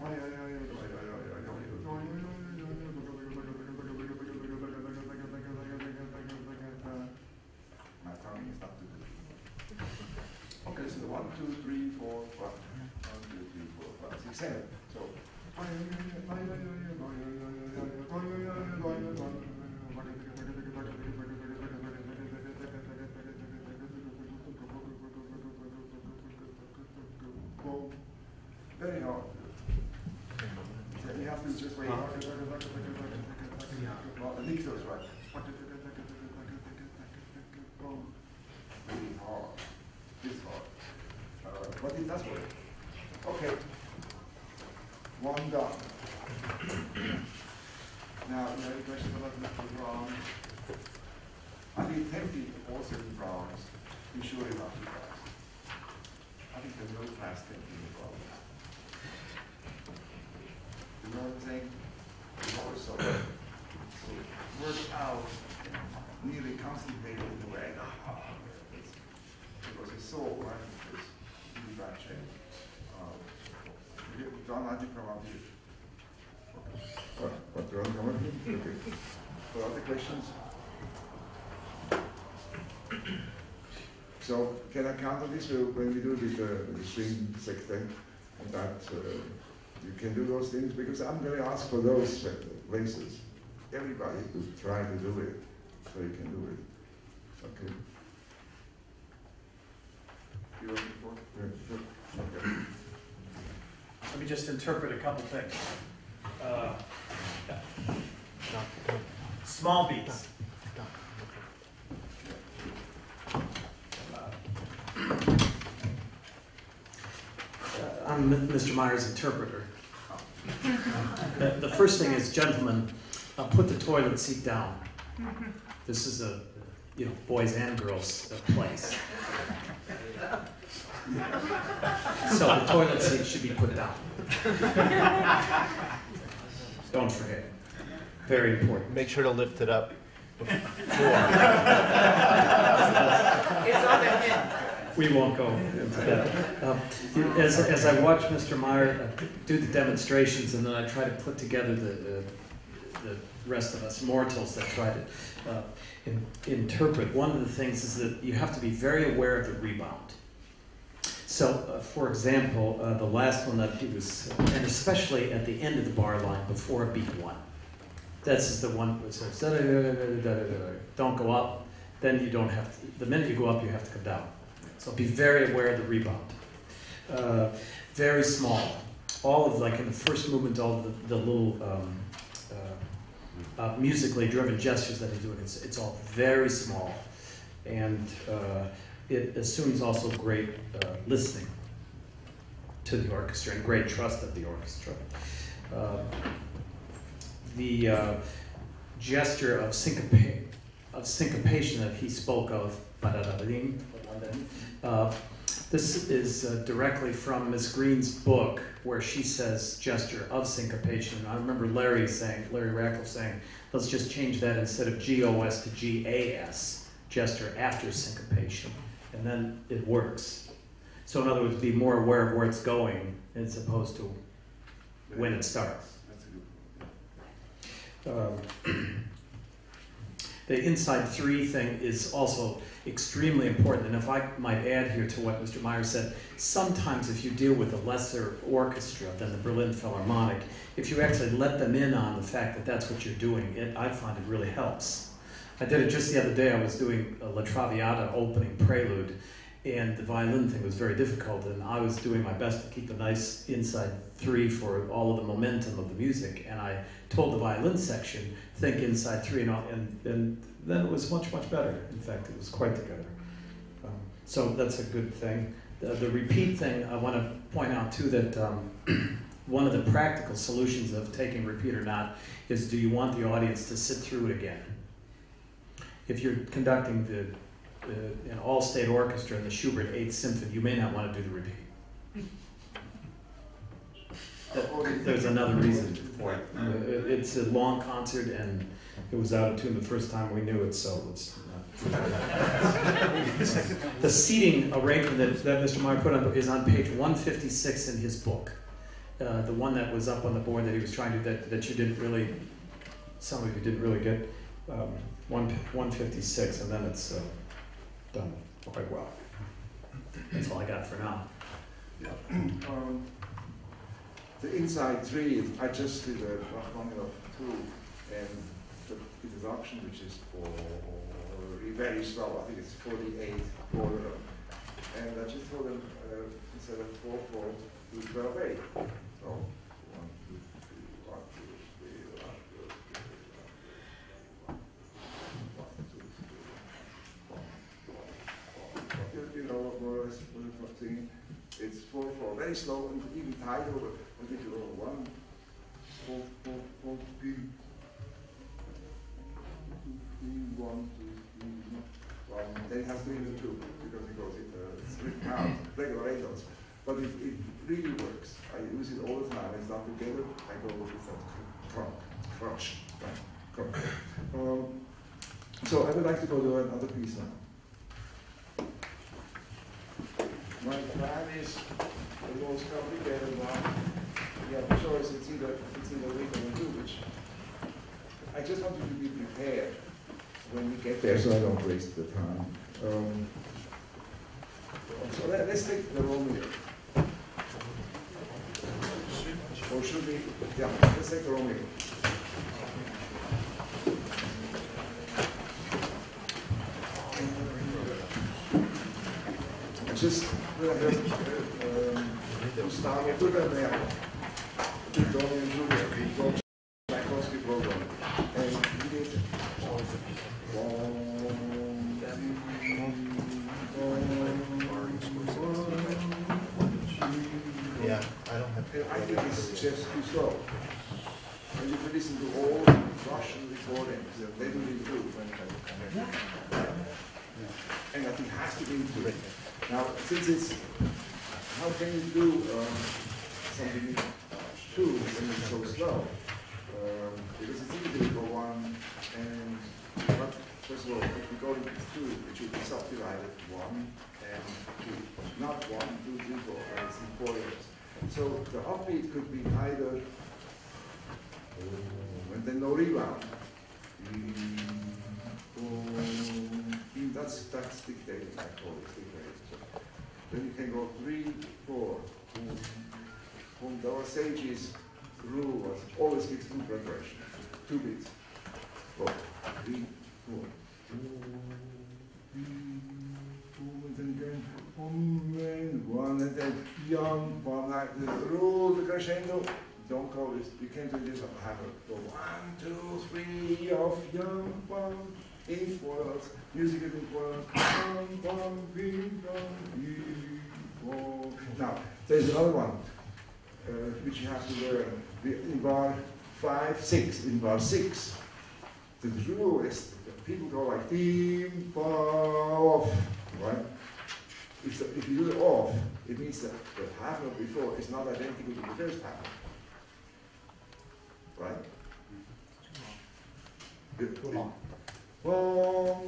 Speaker 1: My tongue is not too good. Okay, so the one, two, three, four, five. One, two, three, four, five, six, seven. So. Very hard. So you have to just wait. Well, the Nictos, right? Really hard. This hard. Uh, but it does work. Okay. One done. Now, you have a question about the Brown. I think tempting also in Browns. Be sure enough to pass. I think there's no class tempting in Browns. You know what I'm saying? It's always so, so work out, nearly concentrated in the way. Ah, because it's so, right? It's really bad shape. Uh, John, I think come up here. What, what, do you want to come up here? Okay. So other questions? So can I count on this when we do with the, with the string sextet, and that uh, you can do those things? Because I'm going to ask for those places. Everybody could try to do it, so you can do it. Okay. You want before? Yeah, sure. Okay.
Speaker 3: Let me just interpret a couple things. Uh, small beats. I'm Mister Meyer's interpreter. The, the first thing is, gentlemen, uh, put the toilet seat down. This is a, you know, boys and girls uh, place. So the toilet seat should be put down. Don't forget. Very important.
Speaker 2: Make sure to lift it up before.
Speaker 3: It's on the hip. We won't go into that. Uh, as, as I watch Mister Meyer uh, do the demonstrations, and then I try to put together the, uh, the rest of us mortals that try to uh, in, interpret, one of the things is that you have to be very aware of the rebound. So, uh, for example, uh, the last one that he was, uh, and especially at the end of the bar line before beat one. This is the one that says, da, da, da, da, da, da, da. Don't go up, then you don't have to, the minute you go up, you have to come down. So be very aware of the rebound. Uh, very small. All of, like in the first movement, all the, the little um, uh, uh, musically driven gestures that he's doing, it's, it's all very small. And uh, it assumes also great uh, listening to the orchestra and great trust of the orchestra. Uh, the uh, gesture of, syncopa of syncopation that he spoke of, uh, this is uh, directly from Miss Green's book, where she says gesture of syncopation. And I remember Larry saying, Larry Rackle saying, let's just change that instead of G O S to G A S, gesture after syncopation. And then it works. So in other words, be more aware of where it's going as opposed to when it starts. Um, the inside three thing is also extremely important. And if I might add here to what Mister Meyer said, sometimes if you deal with a lesser orchestra than the Berlin Philharmonic, if you actually let them in on the fact that that's what you're doing, it, I find it really helps. I did it just the other day. I was doing a La Traviata opening prelude, and the violin thing was very difficult, and I was doing my best to keep a nice inside three for all of the momentum of the music, and I told the violin section, think inside three, and, all, and, and then it was much, much better. In fact, it was quite together. Um, so that's a good thing. The, the repeat thing, I want to point out too that um, one of the practical solutions of taking repeat or not is, do you want the audience to sit through it again? If you're conducting the Uh, an all-state orchestra in the Schubert Eighth Symphony, you may not want to do the repeat. That, there's another reason for it. Uh, it's a long concert, and it was out of tune the first time we knew it, so it's not. The seating arrangement that, that Mister Meyer put on is on page one fifty-six in his book. Uh, the one that was up on the board that he was trying to, that, that you didn't really, some of you didn't really get, um, one fifty-six, and then it's uh, done quite well. That's all I got for now.
Speaker 1: Yeah. um, the inside three, I just did a Rachmaninoff two, and the introduction, which is for very slow, I think it's forty-eight quarter, and I just told them uh, instead of four four, do twelve eight. So one, two, three, one, two, three, one, very slow and even tight over. I think you go one, four, four, four, three, three, one, two, three, one. Then it has to be in the two because it goes in uh, it's written out, regular eight notes. But it, it really works. I use it all the time. It's not together. I go with that crunch, crunch, crunch. Um, so I would like to go to another piece now. My plan is the most complicated one. You have a choice. It's either it's either week or two, which I just want you to be prepared when we get there, so I don't waste the time. Um, so let, let's take the Romeo. Or should we? Yeah, let's take the Romeo. Just uh, um, Gustavo Dudamel, Romeo and Juliet, the George Tchaikovsky program, and he did.
Speaker 2: Yeah, I don't have.
Speaker 1: I think it's just too slow. And if you listen to all Russian recordings, they will improve. And I think it has to be improved. Now, since it's, how can you do um, something in two when it's so slow? Um, because it's easy to go one and, but first of all, if we go into two, it should be subdivided one and two. Not one, two, three, four, as in four areas. So the upbeat could be either, and then no rebound. That's, that's dictating, I call it dictating. So then you can go three, four. And our sage's rule was always gives two preparation, two beats. Four, three, four. And then again, one, and then young, one, like the rule, the crescendo. Don't call this, you can't do this on hammer. Go one, two, three, of young, one, in foils, music is in foils. One, one, three, one, three, four. Now, there's another one, uh, which you have to learn. In bar five, six, in bar six, the rule is people go like team, off, right? If, the, if you do it off, it means that the half note before is not identical to the first half. Right? Good. Boom, boom,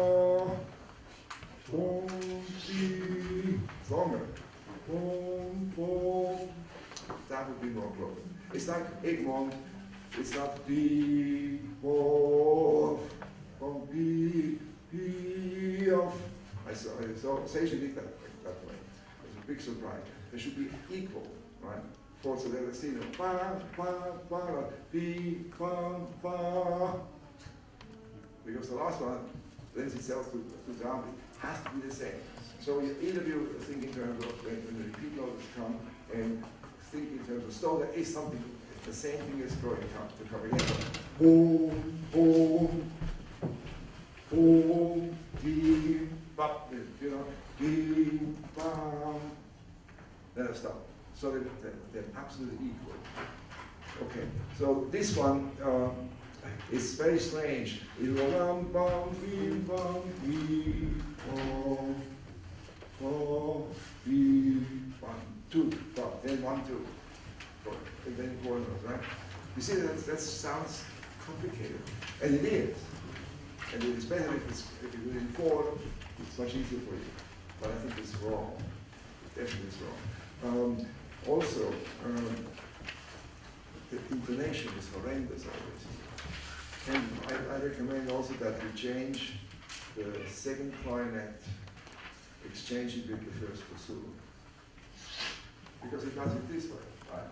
Speaker 1: boom, boom, longer. Boom, boom. That would be more broken. It's like Egmont. It's not D, off, boom, B, B, off. I saw, I saw Sage did that, that way. It's a big surprise. They should be equal, right? Forza della Sino, fa, fa, fa, bi, fa, fa. Because the last one lends itself to, to downbeat, has to be the same. So you either you think in terms of when, when the repeat notes come and think in terms of slow, there is something, the same thing as growing up to coming in. Boom, boom, boom, beep, bop, you know, beep, bam. Then I stop. So they're, they're, they're absolutely equal. Okay, so this one um, is very strange. It will bum, bum, beep, bum, beep, bum, bum, beep, one, two, bum, then one, two, four, and then four notes, right? You see that that sounds complicated, and it is. And it's better if, it's, if you do it in four, it's much easier for you. But I think it's wrong. It definitely is wrong. Um, Also, um, the intonation is horrendous always. And I, I recommend also that we change the second clarinet, exchange it with the first bassoon. Because it does it this way, right?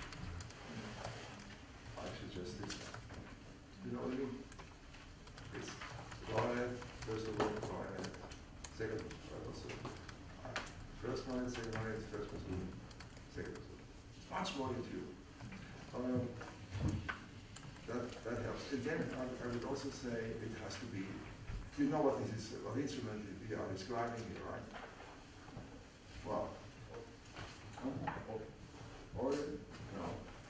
Speaker 1: Actually, just this way. You know what I mean? It's clarinet, first of all, clarinet, second bassoon. First clarinet, second clarinet, first bassoon. Much more into you. Um, that, that helps. And then I, I would also say it has to be, you know what this is, what instrument we are describing here, right? Well, Organ? No.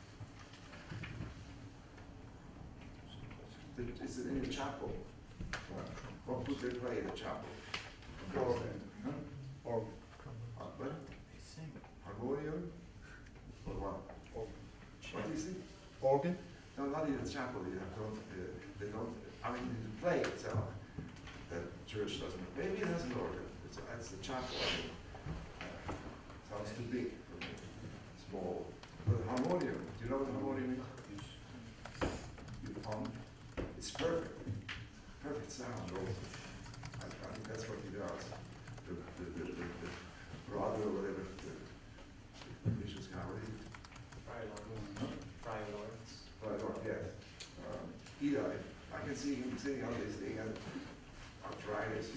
Speaker 1: The- Is it in a chapel? What would they play in a chapel? Organ. Huh?
Speaker 2: Organ.
Speaker 1: Uh, what? Harmonium? Or what? What do you think?
Speaker 2: Organ?
Speaker 1: No, not in the chapel. They don't. Uh, they don't. I mean, the play itself. The church doesn't. Maybe it has an organ. It's, it's the chapel. I mean. Uh, sounds too big for me. Small. But harmonium. Do you know what harmonium is? You hum. It's perfect. Perfect sound. Also. I, I think that's what he does. The the the, the, the brother or whatever. The, the vicious cowardly.
Speaker 4: Friar Lawrence.
Speaker 1: Huh?
Speaker 4: Friar Lawrence.
Speaker 1: But I don't get. Um, he died. I can see him sitting on this thing and arthritis.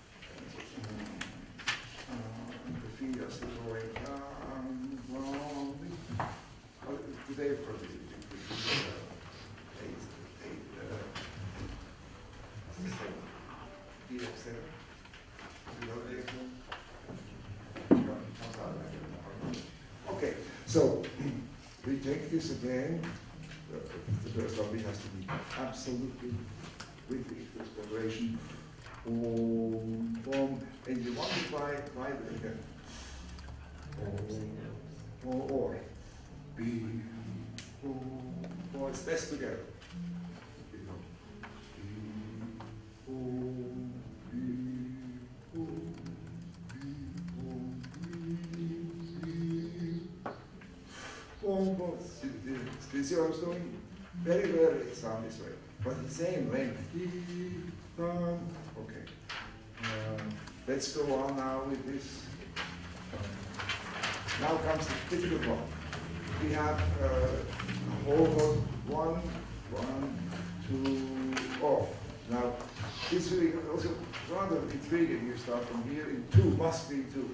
Speaker 1: Uh, the feet are still going down. Well, well, today, of course, it is eight, eight, uh, seven. D X seven. You know D X seven? Okay, so we take this again. The, the first one, it has to be absolutely rhythmic, this vibration. Om, om, and you want to try, try it again. Om, or, or, be, om, or it's best together. You know. Be, om, be, om, be, om, be, be. Almost. Do you see what I was doing? Very rarely it sounds this way, but the same length. Okay. Uh, let's go on now with this. Now comes the difficult one. We have uh, a whole note one, one, two, off. Now, this is really also rather intriguing. You start from here in two, must be two.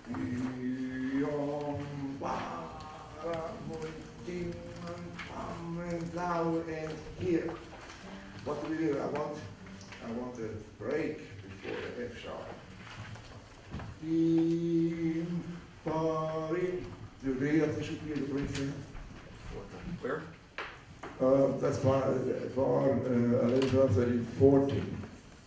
Speaker 1: And now and here. What do we do? I want, I want a break before the F sharp. Do you agree that there should be a break here?
Speaker 2: Where?
Speaker 1: Uh, that's bar, bar uh, eleven, twelve, thirteen, fourteen.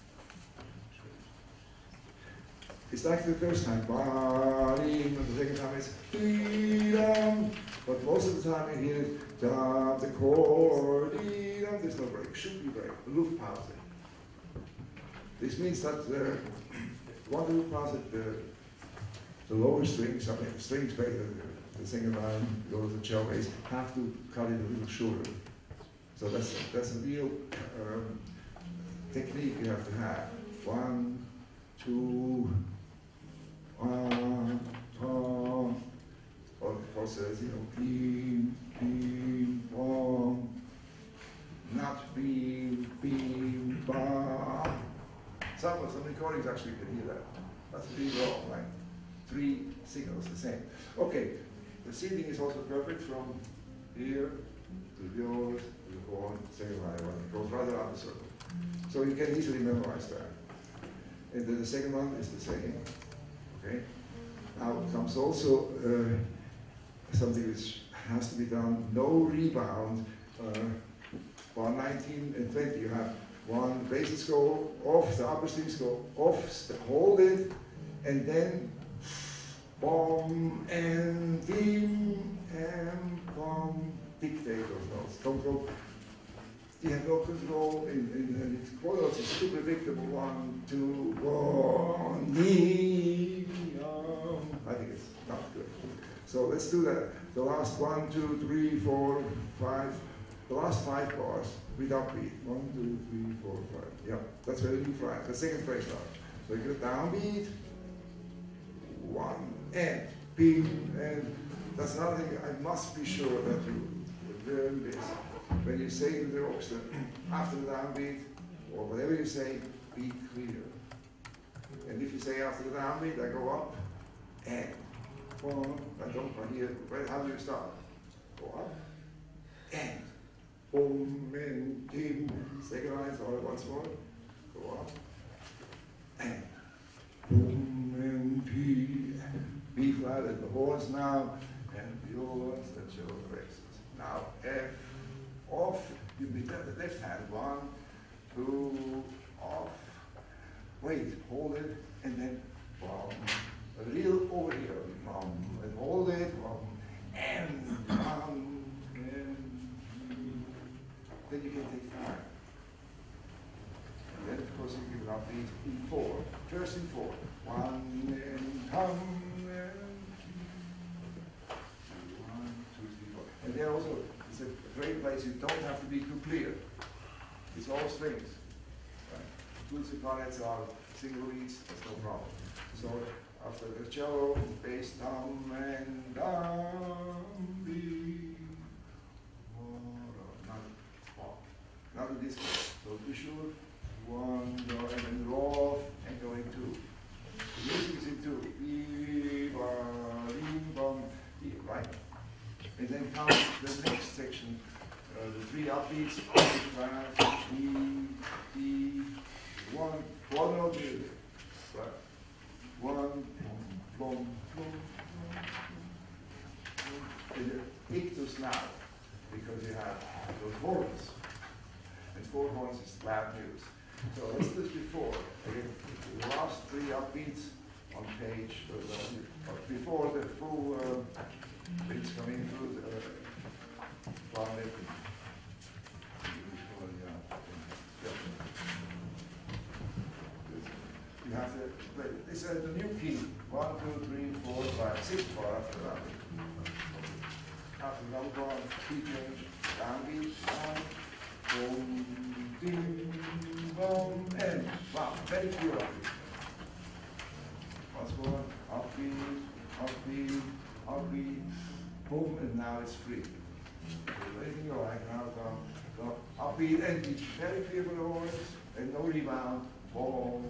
Speaker 1: It's like the first time, and the second time is dee-dum, but most of the time you hear it, da, the chord, dee-dum, there's no break, should be break, Luftpause. This means that uh, one Luftpause, the, the lower strings, I mean the strings, the, the second line, go to the cello bass, have to cut it a little shorter. So that's, that's a real um, technique you have to have. One, two, one, two, or of course, you know, beam, beam, bom, not beam, beam, ba. Some, some recordings actually can hear that. That's really wrong, like three signals the same. Okay, the seating is also perfect from here to the yours, to the horn, second line, it goes rather out of the circle. So you can easily memorize that. And then the second one is the same. Okay? Now comes also uh, something which has to be done, no rebound. Uh, bar nineteen and twenty, you have one basses go off, the upper strings go off, the hold it, and then bom and dim and bom, dictate those notes. Don't go. You have no control in, in, in its quality. It's too predictable. One, two, one, dim, um. I think it's not good. So let's do that. The last one, two, three, four, five. The last five bars with upbeat. One, two, three, four, five. Yeah, that's where you fly. The second phrase now. So you get downbeat. One and beat, and that's another thing. I must be sure that you learn this. When you say to the rockster, after the downbeat, or whatever you say, be clear. And if you say after the downbeat, I go up, and, one, I don't from here, where, how do you start? Go up, and, boom, and, dim, second line, so once more, go up, and, boom, and, B, B flat, and the horns now, violins, and cello braces. Now F, off, you beat the left hand, one, two, off, wait, hold it, and then bum, a little over here, bum, and hold it, bum, and bum, and then you can take time. And then of course you give it up in, in four, first in four, one, and hum, and one, two, three, four. And there also, it's a great place, you don't have to be too clear. It's all strings. Tulsi connects are single reeds, that's no problem. So after the cello, bass, dum, and dum, be, not, not this way. So be sure, one, go, and then roll, and go in two. The music is in two. Be, ba, lim, bum, be, right? And then comes the next section, uh, the three upbeats, fast, E, E, one, one note music, right? One, boom, boom, boom, and the ictus now, because you have those horns, and four horns is loud news. So let's do this before. Again, the last three upbeats on page, uh, before the full uh, beats coming through the uh, you have to play. This is the new key. One, two, three, four, five, six bar after that. After another bar, key change, downbeat, one, boom, ding, boom, and wow, very pure upbeat. Once more, upbeat, upbeat, upbeat, boom, and now it's free. So anything you like, now come, go, upbeat, and be very clear for the horns, and no rebound, boom.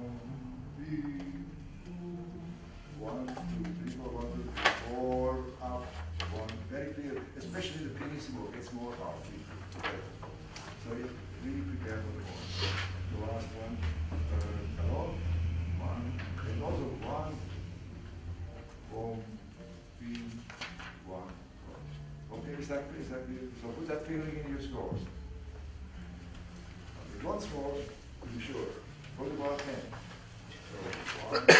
Speaker 1: One, two, three, four, one, two, three, four, up, one, very clear, especially the pianissimo gets more upbeat. So you really prepare for the horn. The last one, uh, off, one, and also one, boom, three, one, four. Okay, is that, is that clear? So put that feeling in your scores. Okay, once more, to be sure, for the bar ten. So one, one,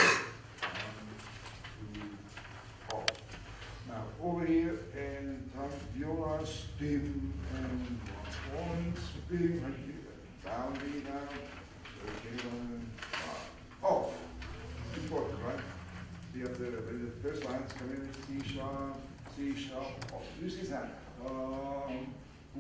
Speaker 1: two, off. Now over here and um, viola, stim, and one, stim, down, B down, okay, uh, off. Important, right? You have the, the first lines come in with C sharp, C sharp, off. Use this hand. Um,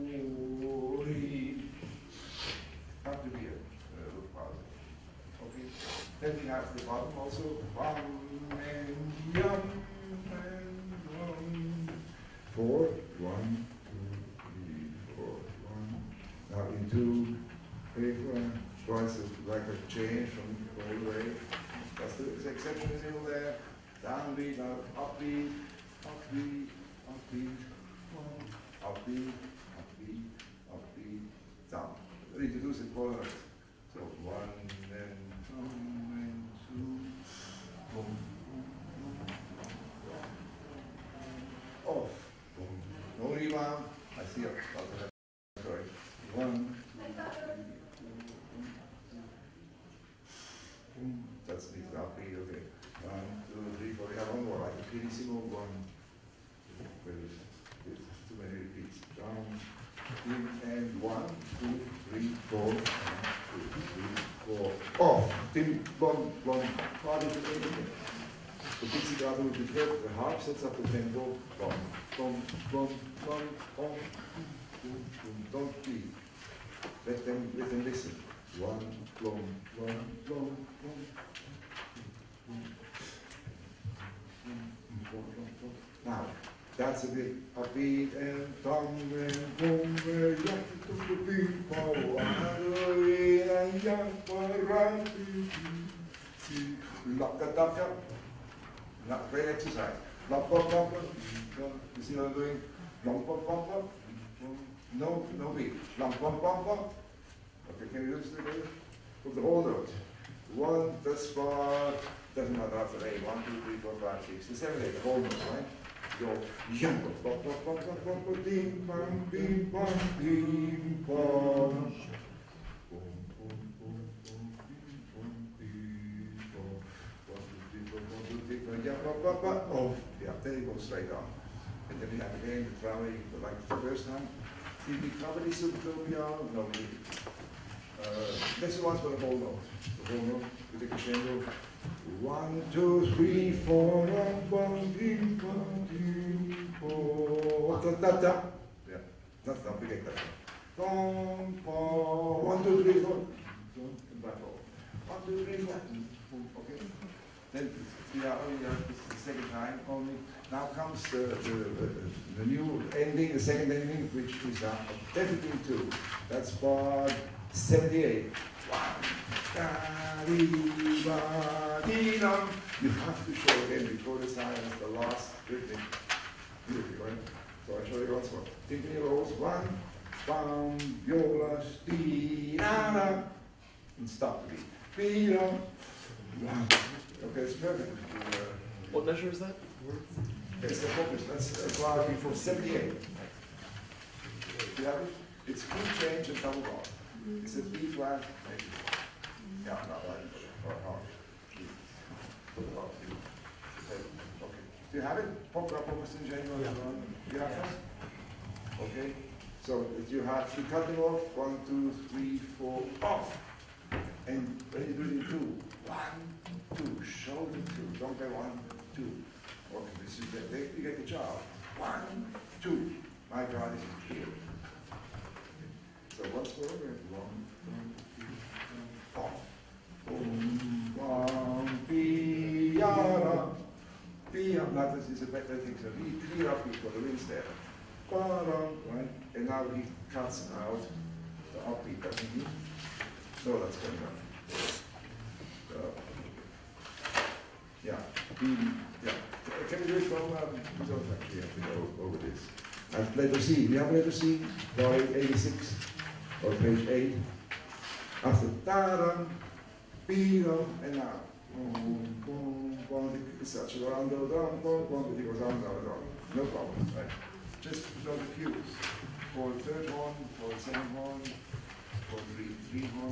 Speaker 1: re. Have to be a uh, look pause. Okay. Then we have the bottom also. One and yum and one. Four. One, two, three, four, one. Now in two, three, four. Twice like a change from all the way. That's the exception is in there. Downbeat, now upbeat, upbeat, upbeat, upbeat, upbeat, upbeat, down. Introduce it for us. So one and two and two. Boom, boom, boom. Off. Boom. No rebound. I see it. Sorry. One, two, three, four, boom. That's the upbeat, okay. One, two, three, four. We have one more, like a pianissimo, one. There's too many repeats. Down, in, and one, two, three, four, one, two, three, four. Off. Tim, one, one. Part of the thing. The pizzicato will be perfect. The harp sets up the tempo. Boom, boom, boom, boom, boom, boom, boom. Don't be. Let them, let them listen. One, boom, boom, boom, boom. Now, that's a bit upbeat and thumb and boom and yuck to the people and yuck around lock it up, not great exercise. Lock up, lock up. You see what I'm doing? Lump up, lump up. No, no beat. Lump up, lump up. Okay, can you do this together? Put the whole note. One, the spot, doesn't matter after eight. One, two, three, four, five, six, seven, eight, the whole note, right? Go. Yum, ba, ba, ba, ba, ba, ba, ding, bang, ding, bang, ding, bang. Boom, boom, boom, boom, ding, boom, ding, bang. One, two, three, four, one, two, three, four, yeah, ba, ba, ba. Oh, yeah, then you go straight on. And then we have again the trolley, like the first time. Did we cover this utopia? No, we didn't. Uh, this is one for the whole note. The whole note with the crescendo. One, two, three, four, one, one, three, one, three, four. Da, da, da. Yeah, not, don't forget that. Dum, four, one, two, three, four. Dum, back off. One, two, three, four. Okay. Then we are only uh, this is the second time only. Now comes the, the, the, the new ending, the second ending, which is uh, definitely two. That's part seventy-eight. You have to show again before the silence the last rhythmic beauty, right? So I'll show you once more. Timpani rolls, one, bam, viola, stina, and stop the beat. Pina, one. Okay, it's perfect. Uh,
Speaker 2: What measure is that?
Speaker 1: It's the focus. That's uh, before seventy-eight. You have it? It's key change and double bar. It's a B flat. Yeah, not like or or key. Okay. Do you have it? Pop up focus in general. Do you have that? Okay. So you have to cut them off. One, two, three, four, off. And when you do it in two, one, two, show the two. Don't go one, two. Okay, this is the, they, you get the job. One, two. My God is here. So what's the order? One, two, three, four, off. Boom, bam, piara, piara. Now this is a better thing. So he clear up before the wind's there. Ba-dum, right? And now he cuts out the upbeat, doesn't he? So that's going on. So, yeah. Mm, yeah. Can we do it from, um, we don't actually have to go over this. And letter C, we have letter C, bar eighty-six, or page eight. After da-dum, be-dum, and now. Boom, boom, boom, it's such a round, down, boom, boom, it goes on, down, down. No problem, right? Just know the cues. For the third one, for the second one, for the three, three one.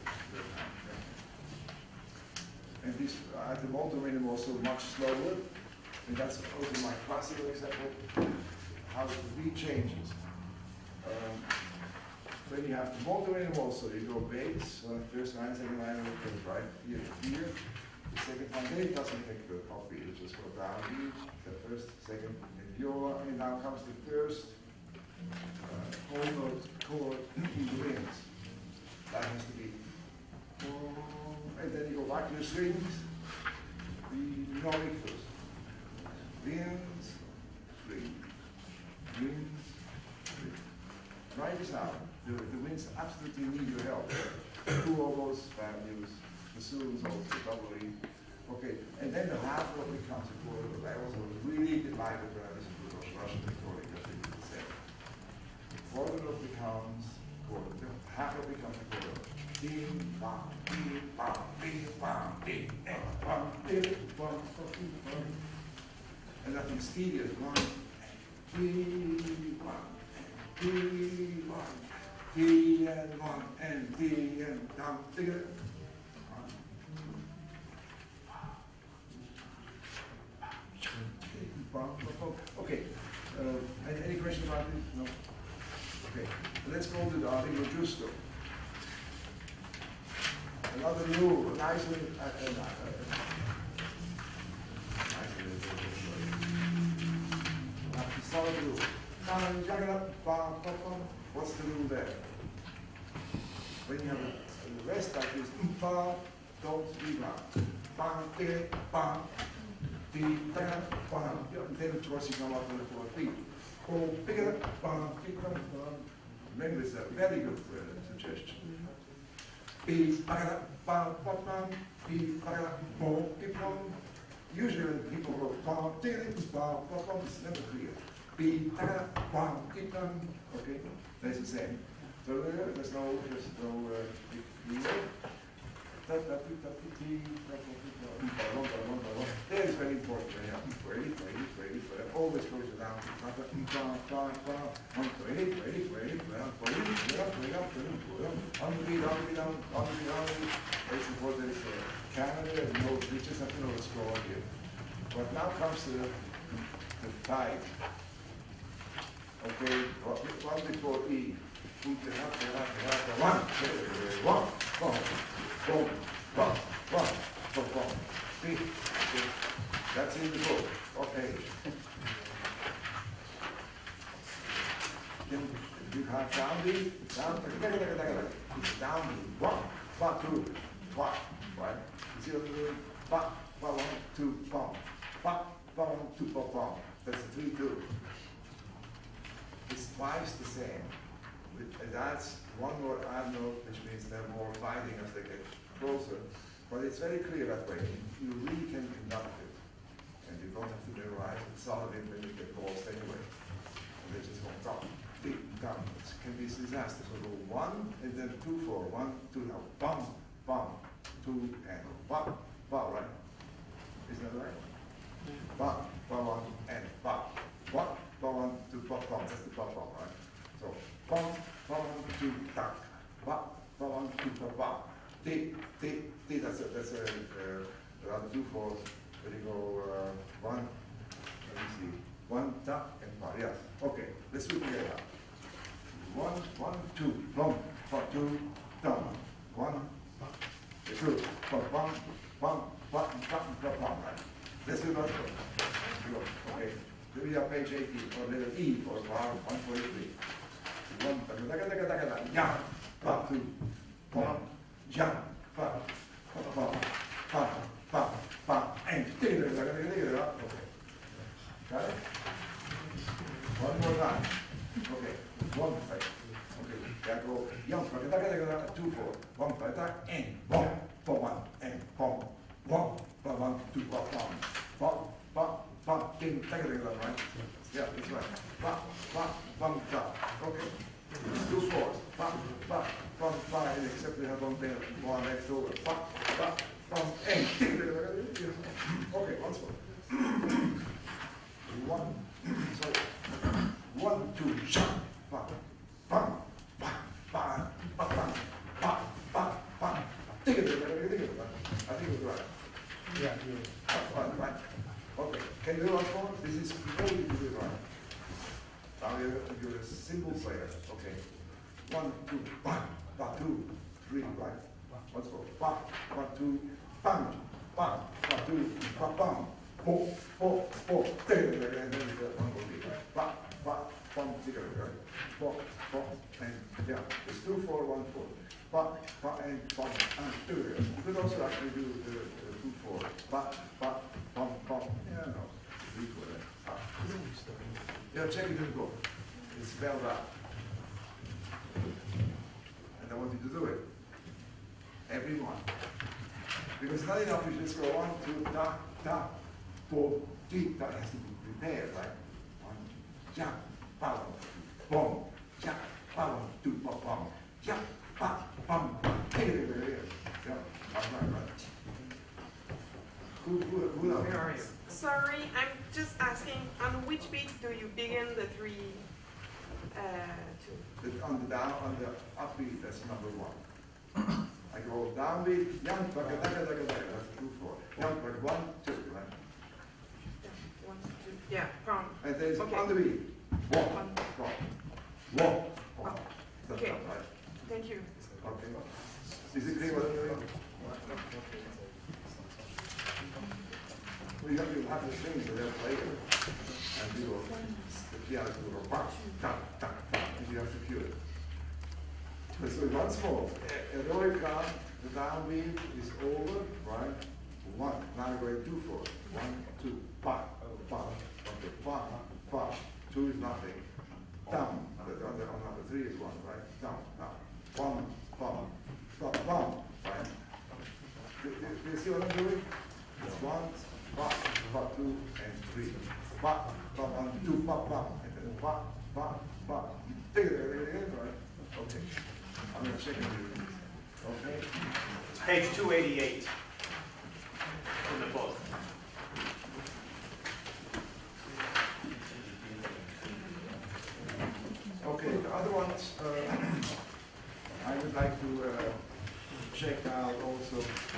Speaker 1: And this, at the motor rhythm also much slower. And that's also my classical example, how the beat changes. Um, when you have the motor rhythm also, you go bass, uh, first line, second line, goes right here to here. The second line, then it doesn't take the top beat, it just goes down beat, the first, second, and viola, and now comes the first uh, whole note chord in the winds. That has to be. And then you go back to the strings, the non equals. Winds, strings, winds, strings. Write this out. The, the winds absolutely need your help. Two of those values, bassoons also, doubly. Okay, and then the half of it becomes a quarter. I also really did like it when I listened to those Russian recordings that they did the same. Quarter of becomes quarter, half of becomes a quarter. Ding, bam, ding, bam, ding, bam, ding, bam, ding, bam, bam. And nothing steadier. One, ding, one, ding, one, ding, and one, and ding, and down, ding, okay. Uh, any, any questions about this? No. Okay. Let's go to the Arrigo Giusto. Another rule, a nice little, uh, uh, uh, nice little, solid rule. What's the rule there? When you have a, a rest like this, don't rebound. Bam, bam, and then of course you come up on the fourth beat. Oh, pick it up, bam, pick it up, bam. Remember, it's a very good uh, suggestion. Beat, bam, bam, bam, beat, bam, boom, keep on. Usually when people go bam, pick it, bam, bam, it's never clear. Beat, bam, bam, keep on. Okay, that's the same. So uh, there's no, there's no uh, big clear. That is very important. Yeah. Ready, ready, ready, ready. All always goes down. Bum, bum, bum, bum. One, ready, ready, ready, well, ready, wait up, wait up, wait up, wait up. On the beat, on the beat, on on the beat, on the beat. That's before there is a Canada, and no, we just have to know what's going on here. But now comes the, the fight. Okay, one before E. Put the half, the half, the half, the one, one, one, one, one, one, one, one. See? That's in the book, or page. Then you have downbeat, down, it's downbeat. One, one, two, one, right? You see what I'm doing? One, one, one, two, one, one, one, two, one, one. That's a three, two. It's twice the same. It adds one more add note, which means they're more fighting as they get closer. But it's very clear that way. You really can conduct it. And you don't have to memorize it, solve it when you get lost anyway. And they just go down, deep, down. It can be a disaster. So go one and then two, four. One, two, now bum, bum, two, and bum, bum, right? Isn't that right? Bum, bum, one, and bum. One, bum, one, two, bum, bum. That's the bum, bum, right? So bum, bum, two, duck. Bum, bum, one, two, bum, bum. T, T, T, that's a, that's a, uh, another two fours, where you go, uh, one, let me see, one, tap, and five, yes. Okay, let's do it together. One, one, two, one, one, two, down, one, two, one, one, one, one, tap, tap, one, right? Let's do another one. Okay, then we have page eighteen, or letter E, or bar one forty-three. One, taka, taka, taka, taka, yeah, one, two, one. Jump, pa, pa, pa, pa, pa, pa, and dig it, dig it, dig it up. Okay. Got it? One more time. Okay. One, five. Okay. Yeah, go. Young, two, four. One, five, and one, four, one, and one, one, one, one, two, one, one, one, one, one, ding, dig it, dig it up, right? Yeah, that's right. One, one, one, okay. Two fours. Bum, bum, bum, bum, except we have one there, one left over. Bum, bum, bum, and okay, once more. One, sorry. One, two, shut. Bum, bum, bum, bum, bum, bum, bum, bum, bum. Think of it, think of it. I think it was right. Yeah, yeah. Right, right. Okay, can you do once more? This is very easy to do right. Now you're, you're a simple player. Okay. One, two, one, one, two, three, right? Let's go. One, one, two, bang, bang, one, two, bang, bang, four, four, four, and then we got one more beat, right? One, one, one, zero, right? Four, four, and yeah, it's two, four, one, four. One, one, and one, and two. You could also actually do the, the two, four. One, one, one, one. Yeah, no, three, four. Ah. Yeah, check it in the book. It's spelled out. And I want you to do it. Everyone. Because it's not enough you just go one, two, ta, ta, four, three, ta. It has to be prepared, right? One, jump, pow, boom, jump, pow, two, bum, bum, jump, pow, bum, bum, hey, hey, hey, hey. Yeah, that's right, right. Who, who, who, where are you?
Speaker 5: Sorry, I'm just asking, on which beat do you begin the three, uh, two?
Speaker 1: The, on the down, on the upbeat, that's number one. I go downbeat, young, daga, daga, daga, daga, that's two, four. Young, daga, one, two, right?
Speaker 5: Yeah, one, two, yeah, prom.
Speaker 1: And there's
Speaker 5: Okay.
Speaker 1: on the beat, one,
Speaker 5: One.
Speaker 1: one, one, one.
Speaker 5: Oh,
Speaker 1: That's
Speaker 5: okay.
Speaker 1: right, right?
Speaker 5: Thank you.
Speaker 1: Okay. Is it clear what I'm doing? We have to have the strings that they'll play it. And we will, the piano will go, bang, tap, tap, tap, and you have to cue it. Let's do it once more. Heroic count, the downbeat is over, right? One. Now we're going two, four. One, two, five, five. Okay, five, five. Two is nothing. Down. On the, on the, on number three is one, right? Down, down. One, five, five, five, right? Do, do, do you see what I'm doing? It's one, five, five, two, and three. Five, five, one, two, five, five. And then five, five, five. Take it, take it, take it, right? Okay. I'm going to check it. Okay.
Speaker 6: Page two eighty-eight in the book.
Speaker 1: would like to uh, check out also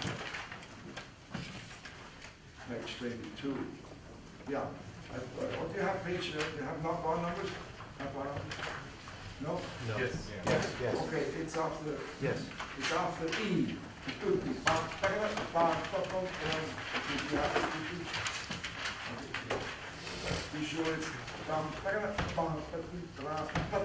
Speaker 1: page twenty-two. Yeah. Uh, what do you have page? Uh, you have not bar numbers? Have bar numbers? No?
Speaker 2: No.
Speaker 1: Yes.
Speaker 2: Yes. Yes.
Speaker 1: Okay, it's after.
Speaker 2: Yes.
Speaker 1: It's after E. It could be ba ba ba ba ba ba. Be sure it's bam ba ba ba ba ba ba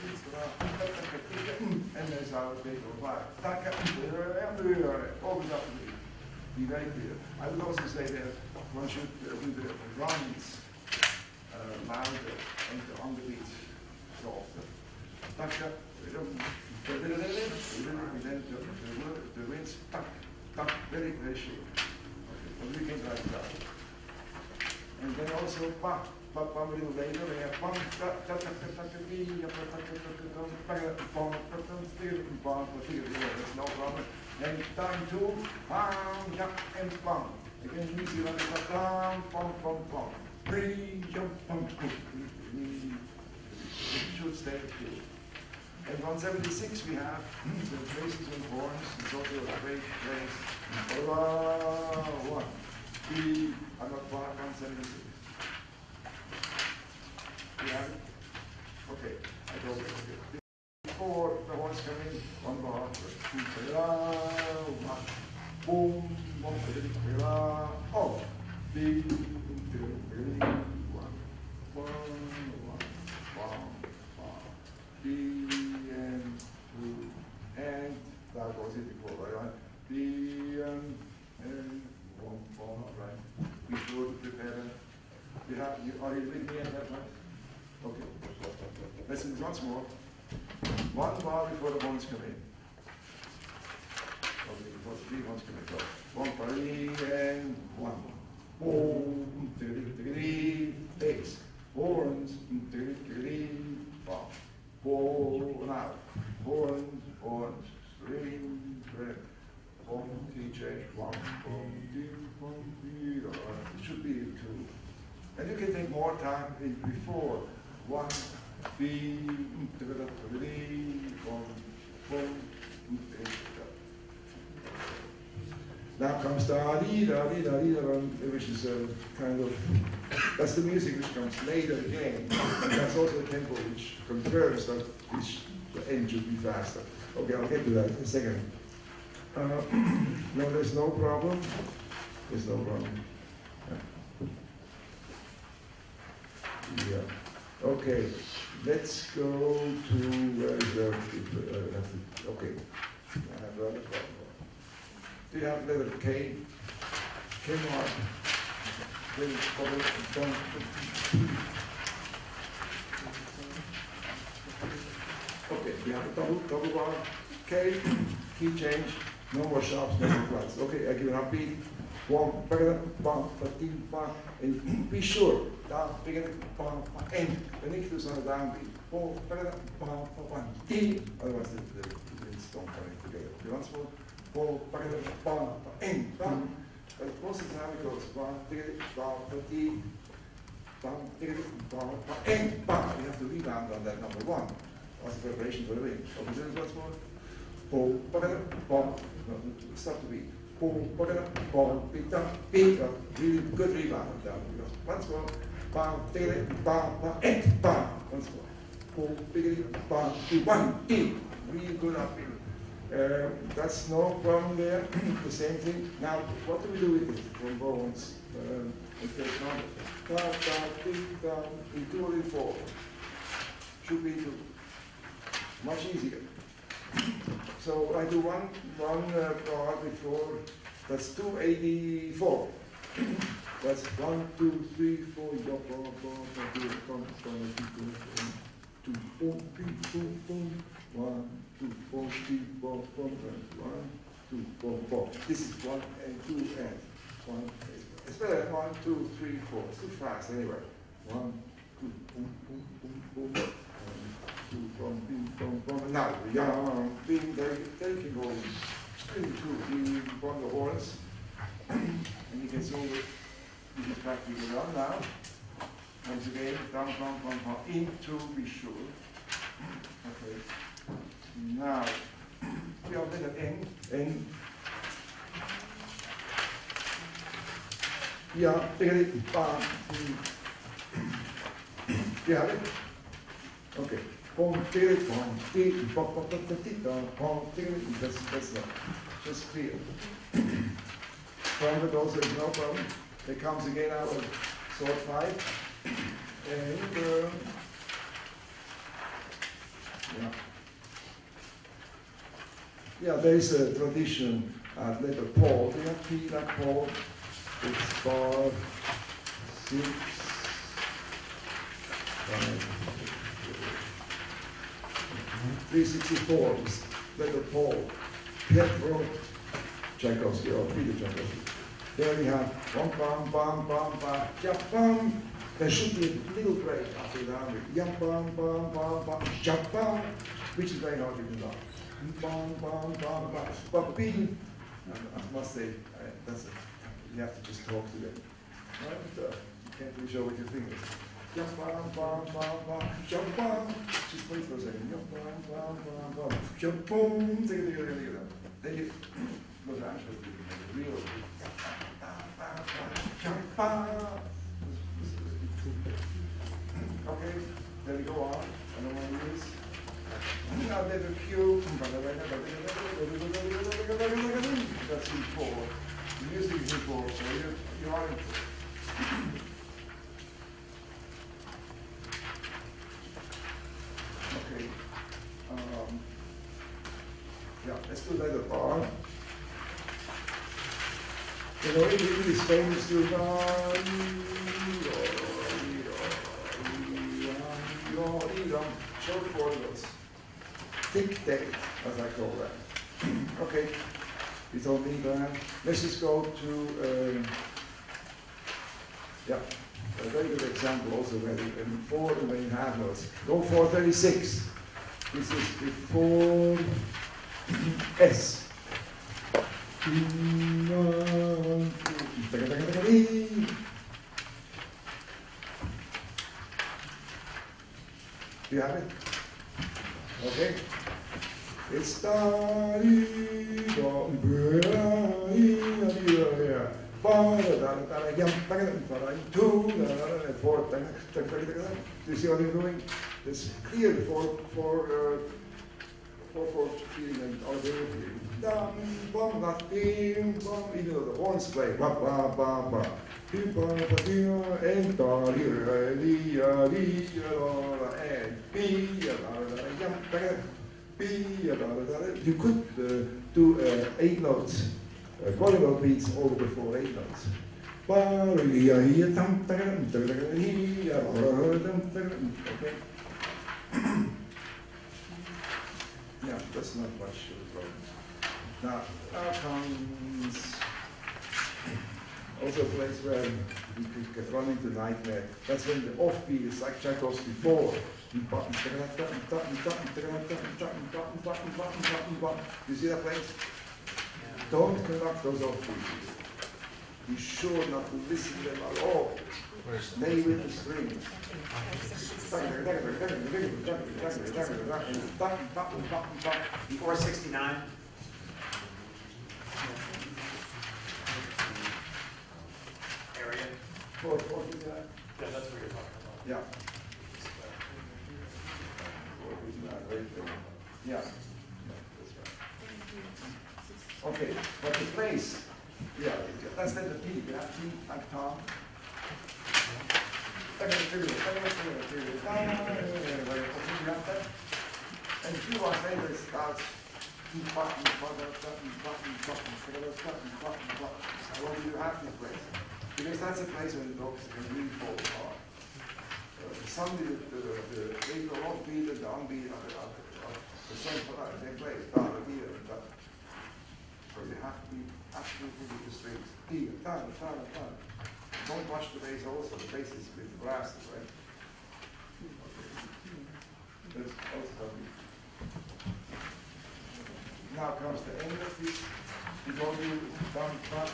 Speaker 1: and there's our date of life. Always up to be very clear. I would also say that one should uh, do the runs uh, louder and the on the beat softer. And then the, the, the rinse, tuck, tuck, very, very short. Okay, but we can try it out. And then also, pa, pa, pa, a little later, we have pam, ta, ta, ta, ta, ta, ta, ta, that's no problem. Then time two, pam, ja, and pam. Again, easy one, pam, pam, pam, pam. Three, jump, pam, pam. It should stay still. And one seventy-six we have the traces and horns. It's also a great place. One, three, I'm not part one seventy-six. We have it? Okay, I go with it. Before the horns come in, one bar, two, one, boom, one, three, oh, big, three, one, one, one, one, one, B and two, and that was it before, right? B and, and one, one, right? Before to prepare it. You have, you, are you with me at that point? Okay. Listen once more. One bar before the ones come in. Okay, before the three ones come in. So one, three, and one. Boom, three, three, bass. Horns, three, three, one. Four, now, horns, horns, string, string, one, key change, one, one, two, one, three, it should be two. And you can take more time in before, one, three, three, one, one, three. Now comes da dee da dee da dee da, which is a kind of, that's the music which comes later again. And that's also the tempo which confirms that which the end should be faster. Okay, I'll get to that in a second. Uh, no, there's no problem. There's no problem. Yeah. yeah. Okay, let's go to where is the, uh, have to, okay. I have another problem. Do you have letter K? K mark. Then probably don't. Okay, we have a double, double bar. K, key change, no more sharps, no more flats. Okay, I give an upbeat. One, and be sure, down, begin, end. The next is on a downbeat. One, otherwise the, the, the beats don't come in together. Okay, once more. One, end, bam. But most of the time it goes one, ticket, bam, fatigue, bam, ticket, bam, end, bam. You have to rebound on that number one. As a preparation for the ring. Okay, so once more. Boom, bam, stop the beat. Boom, bam, beat up, beat up. Really good rebound on that. Once more. Bam, ticket, bam, end, bam. Once more. Boom, ticket, bam, one, eight. Really good upbeat. Uh, that's no problem there. The same thing. Now, what do we do with it? Trombones. Uh, if there's number. Da, da, ding, da, in two or in four. Should be two. Much easier. So I do one one uh, bar before. That's two eighty-four. That's one, two, three, four. Ba, ba, ba, ba, ba, ba, ba, two, boom, three, boom, boom. One, two, four, three, four, four, one, two, four, four. This is one and two and one. It's better one, two, three, four. It's too fast anyway. One, two, boom, boom, boom, boom. One, two, boom, boom, boom, boom. Now, young, being they, they can go string two, you on the horns, and you can see it. You can practice it on now. Once again, down, down, down, down, into, be sure. Okay. Now, We have then an N, N. Yeah, tickety, bam. Do you have it? Okay. Boom, tickety, boom, tickety, boom, boom, boom, tickety, boom, tickety. That's, that's not, just clear. Trumpet also is no problem. It comes again out of sword five. And, uh, yeah. Yeah, there is a tradition at letter Paul. We have P like Paul. It's five, six, five, three sixty-four. Letter Paul. Pietro Tchaikovsky or Peter Tchaikovsky. There we have one bam bam bam bam jump bam. There should be a little break after that. Yum bam bam bam bam jump bam, which is very hard to do now. Bam bam bam bam. But being, I must say, uh, that's a, you have to just talk to them. Right? Uh, you can't really show with your fingers. Yum bam bam bam bam jump bam. Just wait for a second. Yum bam bam bam bam jump boom. Take it together, together. Then you, Los Angeles, real. Jump bam. Okay, there we go on. I don't want to use. Now there's a cue. That's E four. The music is E four, so you, you are in. Okay. Um, yeah, let's do that at bar. You know, it is famous to short chords, dictate, as I call that. Okay, we don't need that. Let's just go to, um, yeah, a very good example also where you in four and when you have notes. Go four thirty-six. This is before S. Do you have it? Okay. It's da Do you see what you're doing? It's clear for for uh, for for feeling and audio feeling. Dum bum ba bim bum. Even though the horns play ba ba ba ba. Bim ba ba bim and da li li ya li ya and bi ya da da yum ba bi ya da da. You could uh, do uh, eight notes, uh, quadruple beats over the four eight notes. Okay. Yeah, that's not much of a problem. Now, now comes also a place where you could get run into nightmare. That's when the offbeat is like Tchaikovsky four. You see that place? Don't conduct those offbeats. Be sure not to listen to them at all. Stay with the strings.
Speaker 6: four sixty-nine. Area.
Speaker 1: Four, four, yeah.
Speaker 6: Yeah, that's what you're talking about.
Speaker 1: Yeah. Four, right there. Yeah. That's right. Okay, but the place. Yeah, that's not the P. You have P like Tom. And two hours later it starts. What do you have this place? Because that's a place where the dogs can really fall apart. Uh, suddenly the, the, the, the, the offbeat and the unbeat are the, are the same place. So you have to be absolutely with the strings. D, ta, ta, ta. Don't watch the bass also. The bass is with the glasses, right? That's also something. Now comes the end of this. You go to bum, bum,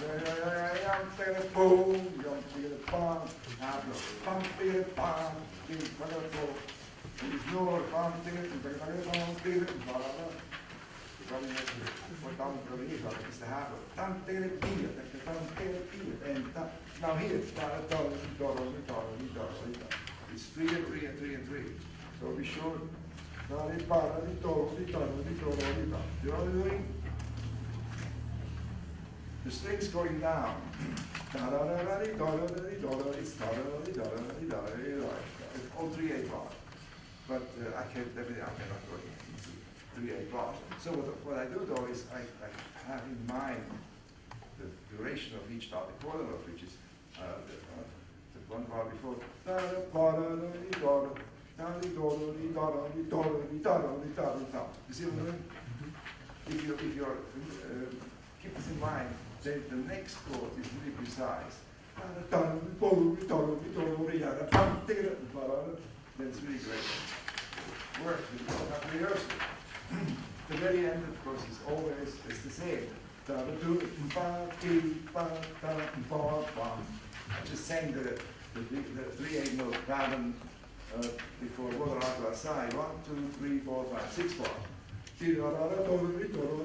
Speaker 1: boom, jump to the bum, have no bum, bum, bum, ignore bum, bum, bum, blah, blah, blah. running at the what down the hill is the half of down there the beer, down there the beer, and down, now here, down, down, down, down, down, down, it's three and three and three and three. So be sure. Down, di para, di toro, di toro, di toro, di toro. You know what I'm doing? The string's going down. Da da da da di da da da di da da. It's da da da di da da di da da di da. It's all three eight bars. But uh, I can definitely I cannot go into three eight bars. So what, what I do though is I, I have in mind the duration of each bar, the quarter note, which is uh, the, uh, the one bar before. Da da da da di da da. Da di da da di da da di da da di da da di da da. You see what I'm doing? If you if you're uh, keep this in mind, then the next chord is really precise. Then it's really great. Work, you don't have to rehearse it. The very end, of course, is always it's the same. I'm just saying the, the, the three eight note pattern uh, before moderato assai. One, two, three, four, five, six bars. One,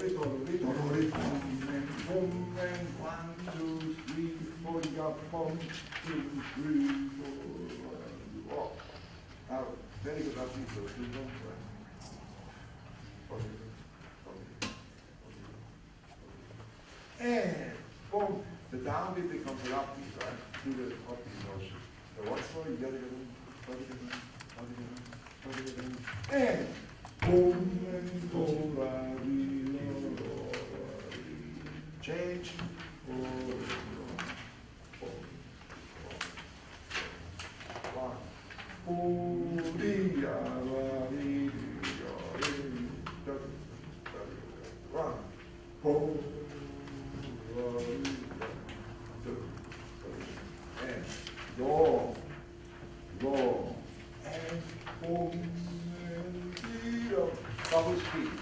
Speaker 1: two, three, four, you got one, two, three, four, oh. Now, very good at people, you don't and boom, the downbeat becomes an upbeat, right? Do the upbeat motion. So once more, you gotta go in, and boom, and boom, change. One. One. And go, go, and boom, and zero. Double speed.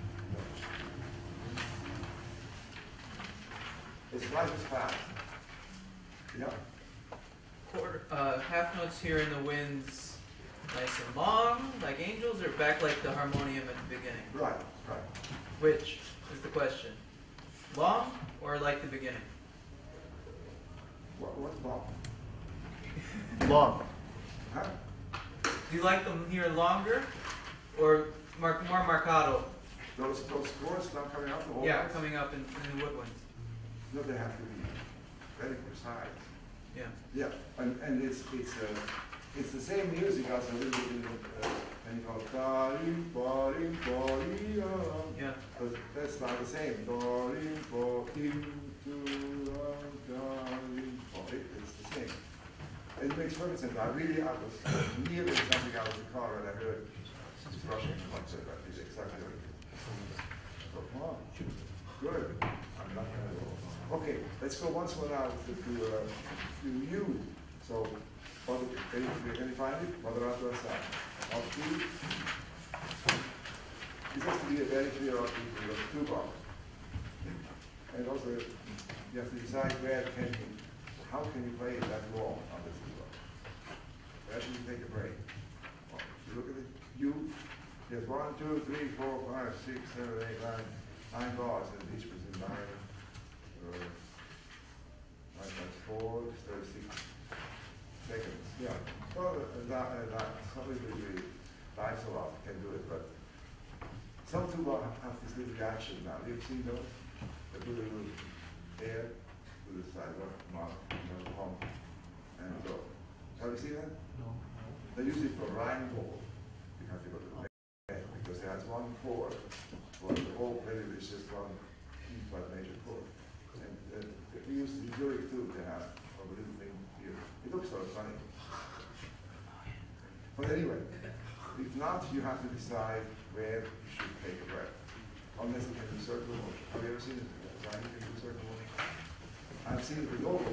Speaker 1: It's twice as fast. Yeah.
Speaker 7: Quarter, uh, half notes here in the winds, nice and long, like angels, or back like the harmonium at the beginning?
Speaker 1: Right, right.
Speaker 7: Which is the question? Long or like the beginning?
Speaker 1: What, what's long?
Speaker 2: Long.
Speaker 1: Huh?
Speaker 7: Do you like them here longer or mar more marcato?
Speaker 1: Those, those chords now coming out the whole
Speaker 7: Yeah,
Speaker 1: notes?
Speaker 7: coming up in, in the woodwinds.
Speaker 1: No, they have to be very precise.
Speaker 7: Yeah.
Speaker 1: Yeah, and, and it's, it's, uh, it's the same music as a little bit in uh, and you call Dari, Bari, Bari,
Speaker 7: Yeah.
Speaker 1: but that's not the same. Dari, Bari, Dari, Bari, it's the same. It makes perfect sense. I really, I was nearly jumping out of the car and I heard this Russian concert. That is exactly what it is. So, come on. Good. I'm not gonna go. Okay, let's go once more now to, to, uh, to you. So, can you, can you find it? Moderato assai. Upbeat. This has to be a very clear upbeat with two bars. And also, you have to decide where can you, how can you play it that long on the two bars. Where should you take a break? Well, you look at it, you, there's one, two, three, four, five, six, seven, eight, nine, nine bars, and each was in nine. Uh, nine times four, thirty-six seconds. Yeah. Well, uh, that, uh, that somebody really lives a lot can do it, but some two have, have this little reaction now. You've seen those? They put a little air to the sidewalk, mark, you know, pump, and go. Have you seen that?
Speaker 3: No.
Speaker 1: They use it for rhyme ball. You have to go to the band because it has one chord. Well, the whole melody is just one key flat major chord. And uh, we use the Zurich too to have a little thing here. It looks sort of funny. But anyway, if not, you have to decide where you should take a breath. Unless you can do circular motion. Have you ever seen it? Ryan can do circular motion? I've seen it with Logo.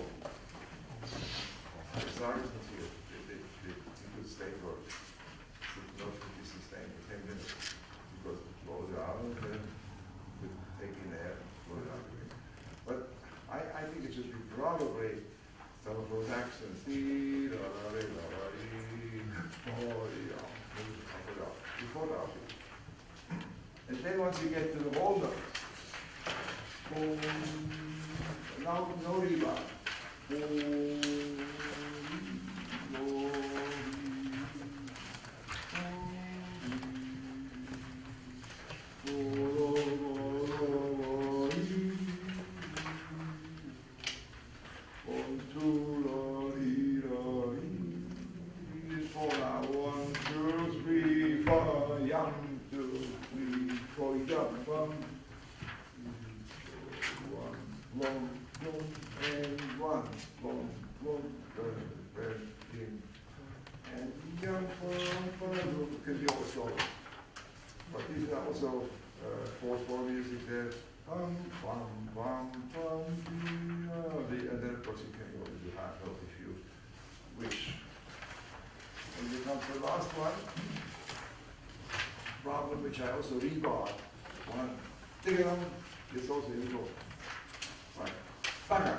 Speaker 1: The Sargent's here. They, they, they, they could stay for notes could be sustained for ten minutes. Because blow it out and then could take in air, blow it out again. But I, I think it should be probably some of those accents. Dee, da, da, da, da, da, dee, oh, dee, da, up it up, before the upbeat. And then once you get to the whole note, boom, now no rebound. Boom, no, one, two, la, dee, la, dee. Four, now. One, two, three, four, yum, two, three, four, jump, one, one, long, long, and one, long, long, turn, turn, in, and jump, one, one, can be also, but these are also uh, four, four music there. Um, bum, bum, bum, dee, ah, dee, and then of course you can go into half note if you wish. And we come to the last one, problem which I also rebar. One, tigalum, it's also in go. Right, banga,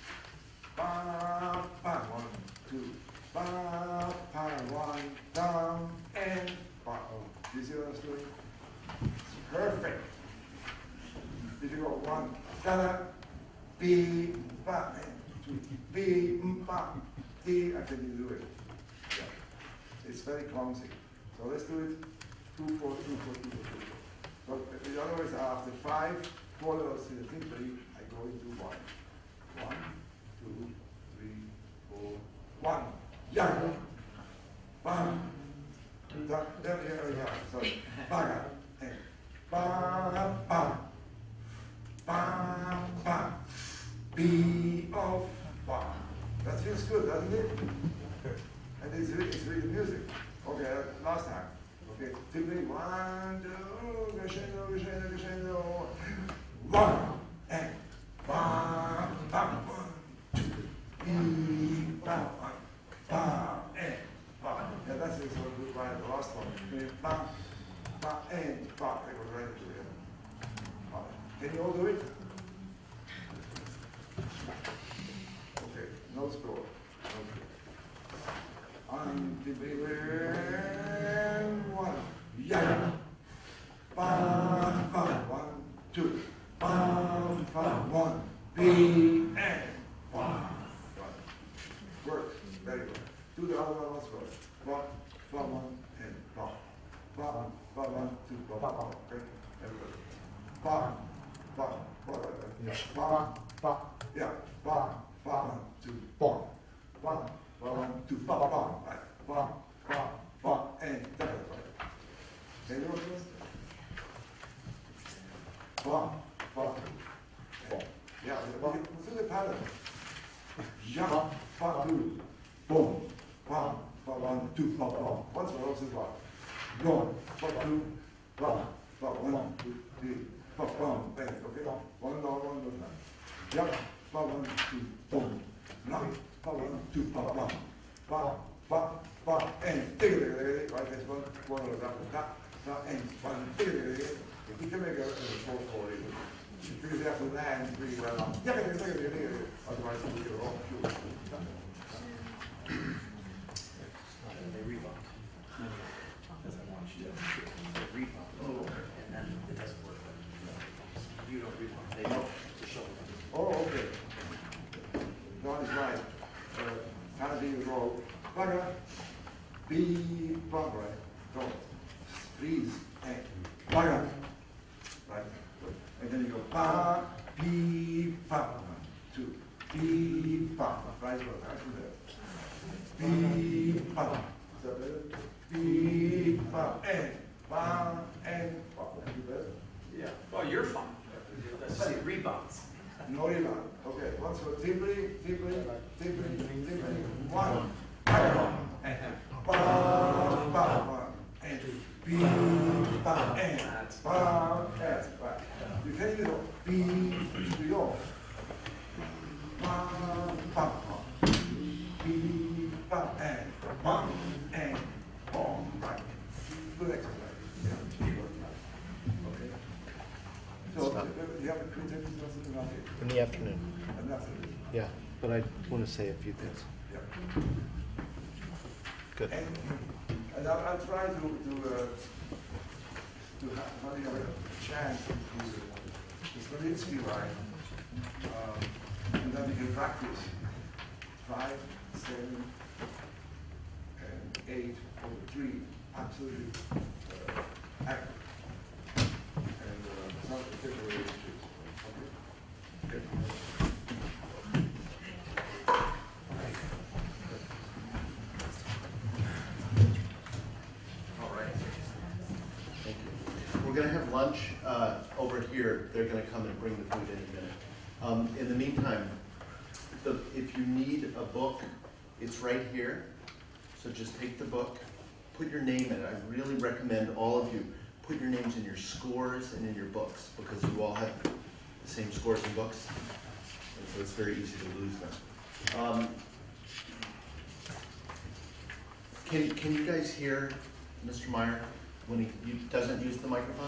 Speaker 1: ba, ba, one, two, ba, ba, one, down, and ba. Oh, do you see what I'm doing? It's perfect. If you go one, da, B, ba, and two, B, ba, D, I can do it. Yeah. It's very clumsy. So let's do it two, four, two, four, two, four, two, four. So in other words, after five quarters in the timpani, I go into one. One, two, three, four, one. Yeah. Bam. Da, there, yeah, yeah. Sorry. Baga. And ba, ba. Bam, bam, B of bam. That feels good, doesn't it? And it's really, it's really music. Okay, last time. Okay, timpani, one, two, crescendo, crescendo, crescendo. One, and bam, bam, one, two, B, bam, bam, and bam. Yeah, that's just what we do by the last one. Bam, bam, and bam. I go right into it. Can you all do it? Okay, no score. Okay. On the one. Yeah. Bam, bam, one, two. Bam, bam, one. B and bam. Works. Very good. Do the other one once more. One, bam, one, and bam. Bam, bam, one, two, bam, bam. Okay, everybody. Bam. Ba, ba, yeah, ba, ba, yeah, ba, ba, one, two, ba, ba, ba, one, two, ba, ba, ba, right, ba, ba, ba, and da, da, da. Can you do it? Ba, ba, ba, yeah, we'll do the pattern. Ja, ba, two, boom, ba, ba, one, two, ba, ba. Once more, also ba, one, ba, two, ba, ba, one, two, three. Ba, bam, bang, okay? One, no, one, no, no. Yeah, ba, one, two, boom. Now, ba, one, two, ba, bam. Ba, ba, ba, and dig it, dig it, right? That's one, one of the da, da, and one, dig it, dig it. You can make a four, four, because you have to land pretty well. Yeah, dig it, dig it, dig it. Otherwise, you're wrong.
Speaker 6: They rebound. Because I want you to rebound. Oh, and then it doesn't work. You don't rebound. They know to show them.
Speaker 1: Oh, okay. John is right. Uh, kind of being roll. Baga. B, bum, right? Go. Freeze. And baga. Right? And then you go ba, B, ba. Two. B, ba. Right? Go. Actually there. B, ba. Is that better? B, ba. And ba, and ba. Is that better?
Speaker 6: Yeah. Well, you're fine. Let's see, rebounds.
Speaker 1: No rebound. Okay, once more. Timpani, timpani, timpani, timpani. One. Ba, and ba, ba, ba, and B, ba, and ba, and ba. You can even go B, to go. Ba, ba, ba. B, ba, and ba, and ba. Right. Good exercise. Yeah. Okay. So, uh, you have a critique or something like it?
Speaker 2: In the afternoon.
Speaker 1: Enough.
Speaker 2: Yeah, but I want to say a few things.
Speaker 1: Yeah.
Speaker 2: Good.
Speaker 1: And, and I'll, I'll try to, to, uh, to have, not have a chance to do the Stravinsky line. Um, and then we can practice five, seven, and eight over three, absolutely uh, accurate. And uh, some particular issues. Okay? Okay.
Speaker 2: We're going to have lunch uh, over here. They're going to come and bring the food in a minute. Um, in the meantime, the, if you need a book, it's right here. So just take the book, put your name in it. I really recommend all of you put your names in your scores and in your books, because you all have the same scores and books. And so it's very easy to lose them. Um, can, can you guys hear Mister Meyer when he you, doesn't use the microphone?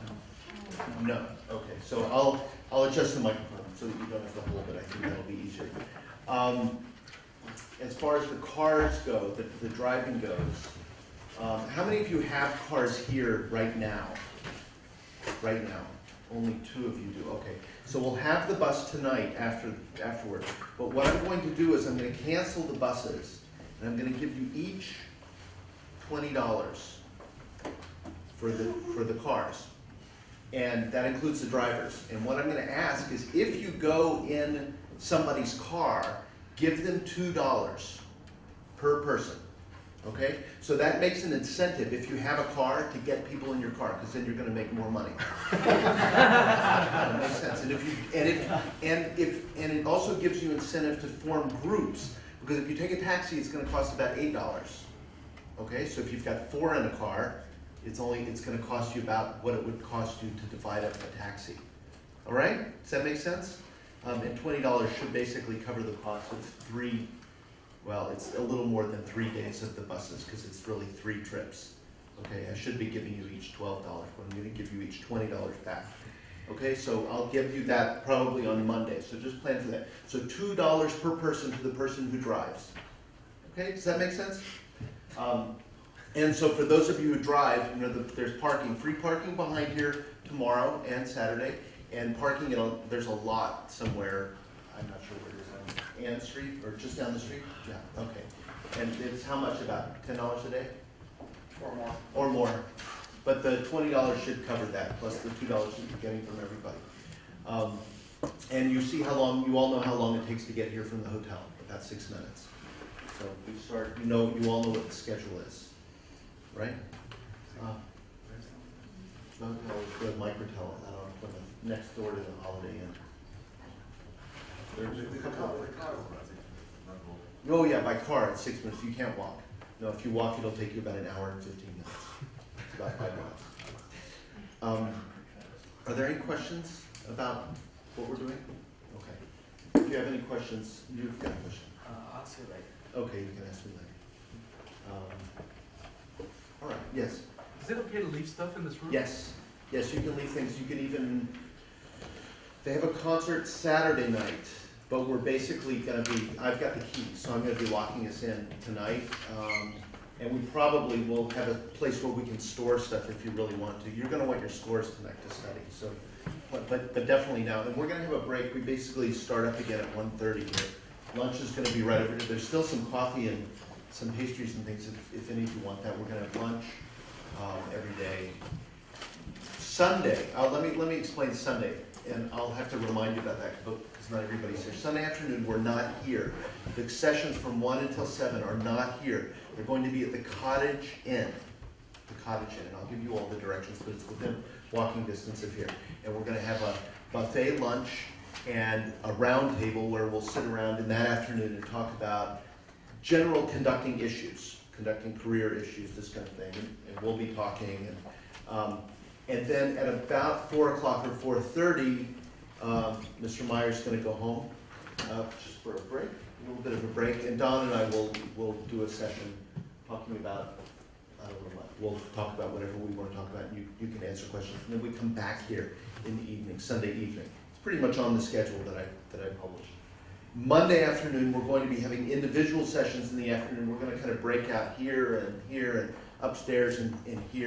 Speaker 2: No. Okay. So I'll I'll adjust the microphone so that you don't have to hold it. I think that'll be easier. Um, as far as the cars go, the, the driving goes, um, how many of you have cars here right now? Right now, only two of you do. Okay. So we'll have the bus tonight after afterward. But what I'm going to do is I'm going to cancel the buses, and I'm going to give you each twenty dollars. For the, for the cars. And that includes the drivers. And what I'm going to ask is, if you go in somebody's car, give them two dollars per person. Okay? So that makes an incentive, if you have a car, to get people in your car, because then you're going to make more money. That makes sense. And if you and if and if and it also gives you incentive to form groups, because if you take a taxi, it's going to cost about eight dollars. Okay? So if you've got four in a car, it's only it's going to cost you about what it would cost you to divide up a taxi. All right? Does that make sense? Um, and twenty dollars should basically cover the cost of three, well, it's a little more than three days of the buses, because it's really three trips. Okay, I should be giving you each twelve dollars, but I'm going to give you each twenty dollars back. Okay, so I'll give you that probably on Monday, so just plan for that. So two dollars per person to the person who drives. Okay, does that make sense? Um, And so for those of you who drive, you know, the, there's parking, free parking behind here tomorrow and Saturday, and parking, at a, there's a lot somewhere, I'm not sure where it is, on Ann Street, or just down the street? Yeah, okay. And it's how much, about ten dollars a day?
Speaker 4: Or more.
Speaker 2: Or more. But the twenty dollars should cover that, plus the two dollars that you're getting from everybody. Um, and you see how long, you all know how long it takes to get here from the hotel, about six minutes. So we start, you know, you all know what the schedule is. Right? Uh, the hotel is the Microtel out on Plymouth, next door to the Holiday Inn. There's a couple. Oh yeah, by car it's six minutes. You can't walk. No, if you walk, it'll take you about an hour and fifteen minutes. It's about five miles. Um, are there any questions about what we're doing? Okay. If you have any questions, you've got a question.
Speaker 6: Uh, I'll see you later.
Speaker 2: Okay, you can ask me later. Um, all right. Yes.
Speaker 8: Is it okay to leave stuff in this room?
Speaker 2: Yes. Yes, you can leave things. You can even. They have a concert Saturday night, but we're basically going to be. I've got the key, so I'm going to be locking us in tonight. Um, and we probably will have a place where we can store stuff if you really want to. You're going to want your scores tonight to study. So, but but, but definitely now. And we're going to have a break. We basically start up again at one thirty here. Lunch is going to be right over here. There's still some coffee and some pastries and things if, if any of you want that. We're going to have lunch um, every day. Sunday, uh, let me let me explain Sunday, and I'll have to remind you about that because not everybody's here. Sunday afternoon, we're not here. The sessions from one until seven are not here. They're going to be at the Cottage Inn. The Cottage Inn, and I'll give you all the directions, but it's within walking distance of here. And we're going to have a buffet lunch and a round table where we'll sit around in that afternoon and talk about general conducting issues, conducting career issues, this kind of thing. And, and we'll be talking. And, um, and then at about four o'clock or four thirty, um, Mister Meyer's going to go home uh, just for a break, a little bit of a break. And Don and I will will do a session talking about, I don't know what, we'll talk about whatever we want to talk about. And you, you can answer questions. And then we come back here in the evening, Sunday evening. It's pretty much on the schedule that I, that I published. Monday afternoon, we're going to be having individual sessions in the afternoon. We're going to kind of break out here and here and upstairs and, and here.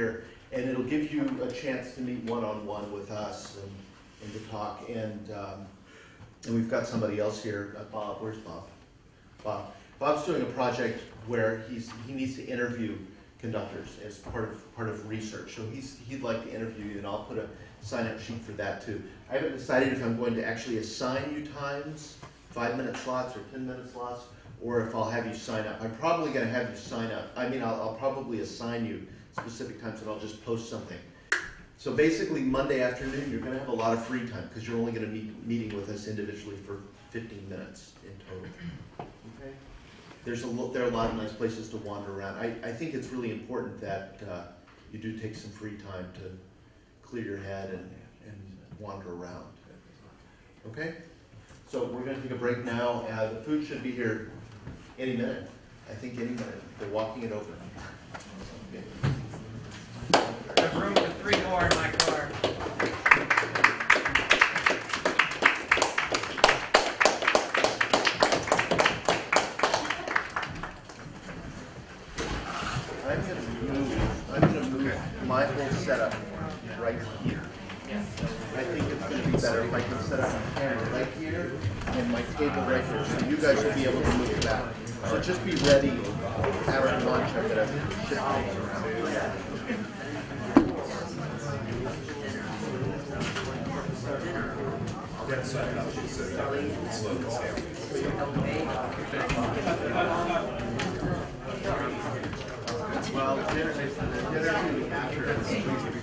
Speaker 2: And it'll give you a chance to meet one-on-one with us and, and to talk. And, um, and we've got somebody else here, uh, Bob. Where's Bob? Bob. Bob's doing a project where he's, he needs to interview conductors as part of, part of research. So he's, he'd like to interview you, and I'll put a sign-up sheet for that too. I haven't decided if I'm going to actually assign you times, five-minute slots or ten-minute slots, or if I'll have you sign up. I'm probably going to have you sign up. I mean, I'll, I'll probably assign you specific times, and I'll just post something. So basically, Monday afternoon, you're going to have a lot of free time because you're only going to be meeting with us individually for fifteen minutes in total. Okay? There's a lo there are a lot of nice places to wander around. I, I think it's really important that uh, you do take some free time to clear your head and, and wander around. Okay? So we're going to take a break now. Uh, the food should be here any minute. I think any minute. They're walking it over. Okay.
Speaker 7: There's room for three more in my car.
Speaker 2: I'm going to move, I'm going to move my whole setup right here. I think it's going to be better if I can set up my camera right here and my table right here, so you guys will be able to move back. So just be ready after lunch. I'm going to shift things around. Well, dinner, dinner after.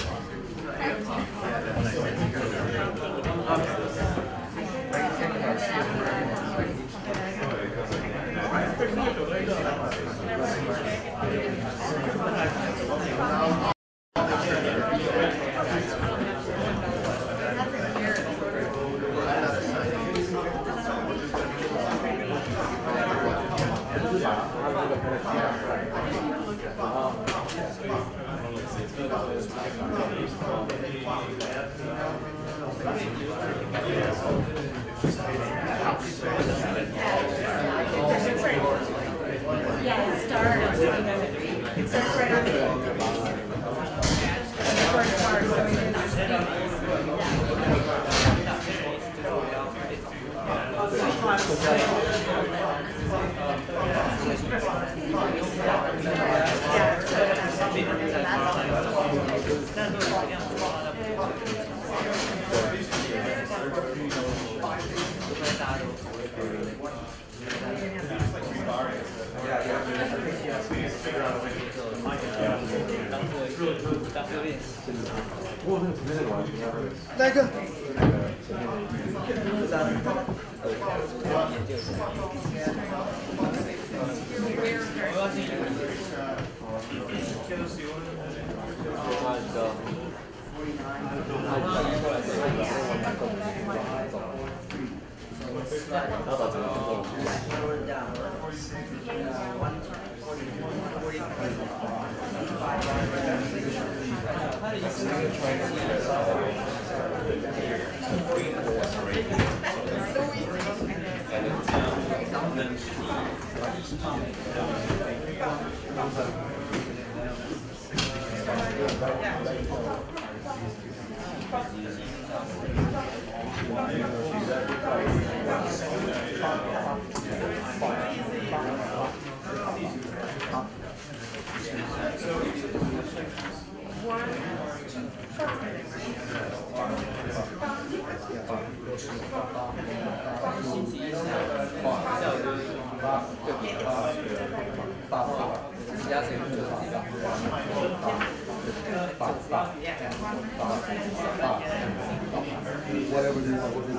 Speaker 9: Whatever it is,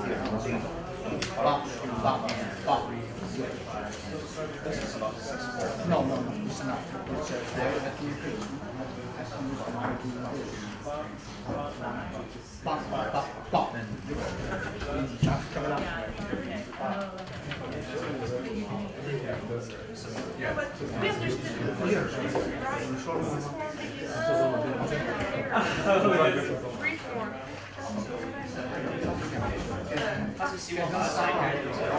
Speaker 9: Bop, bop, bop. No, no, no, it's not. It's a bop, bop, bop.
Speaker 5: Yeah, but we understood right? Brief form.
Speaker 6: Since you want to sign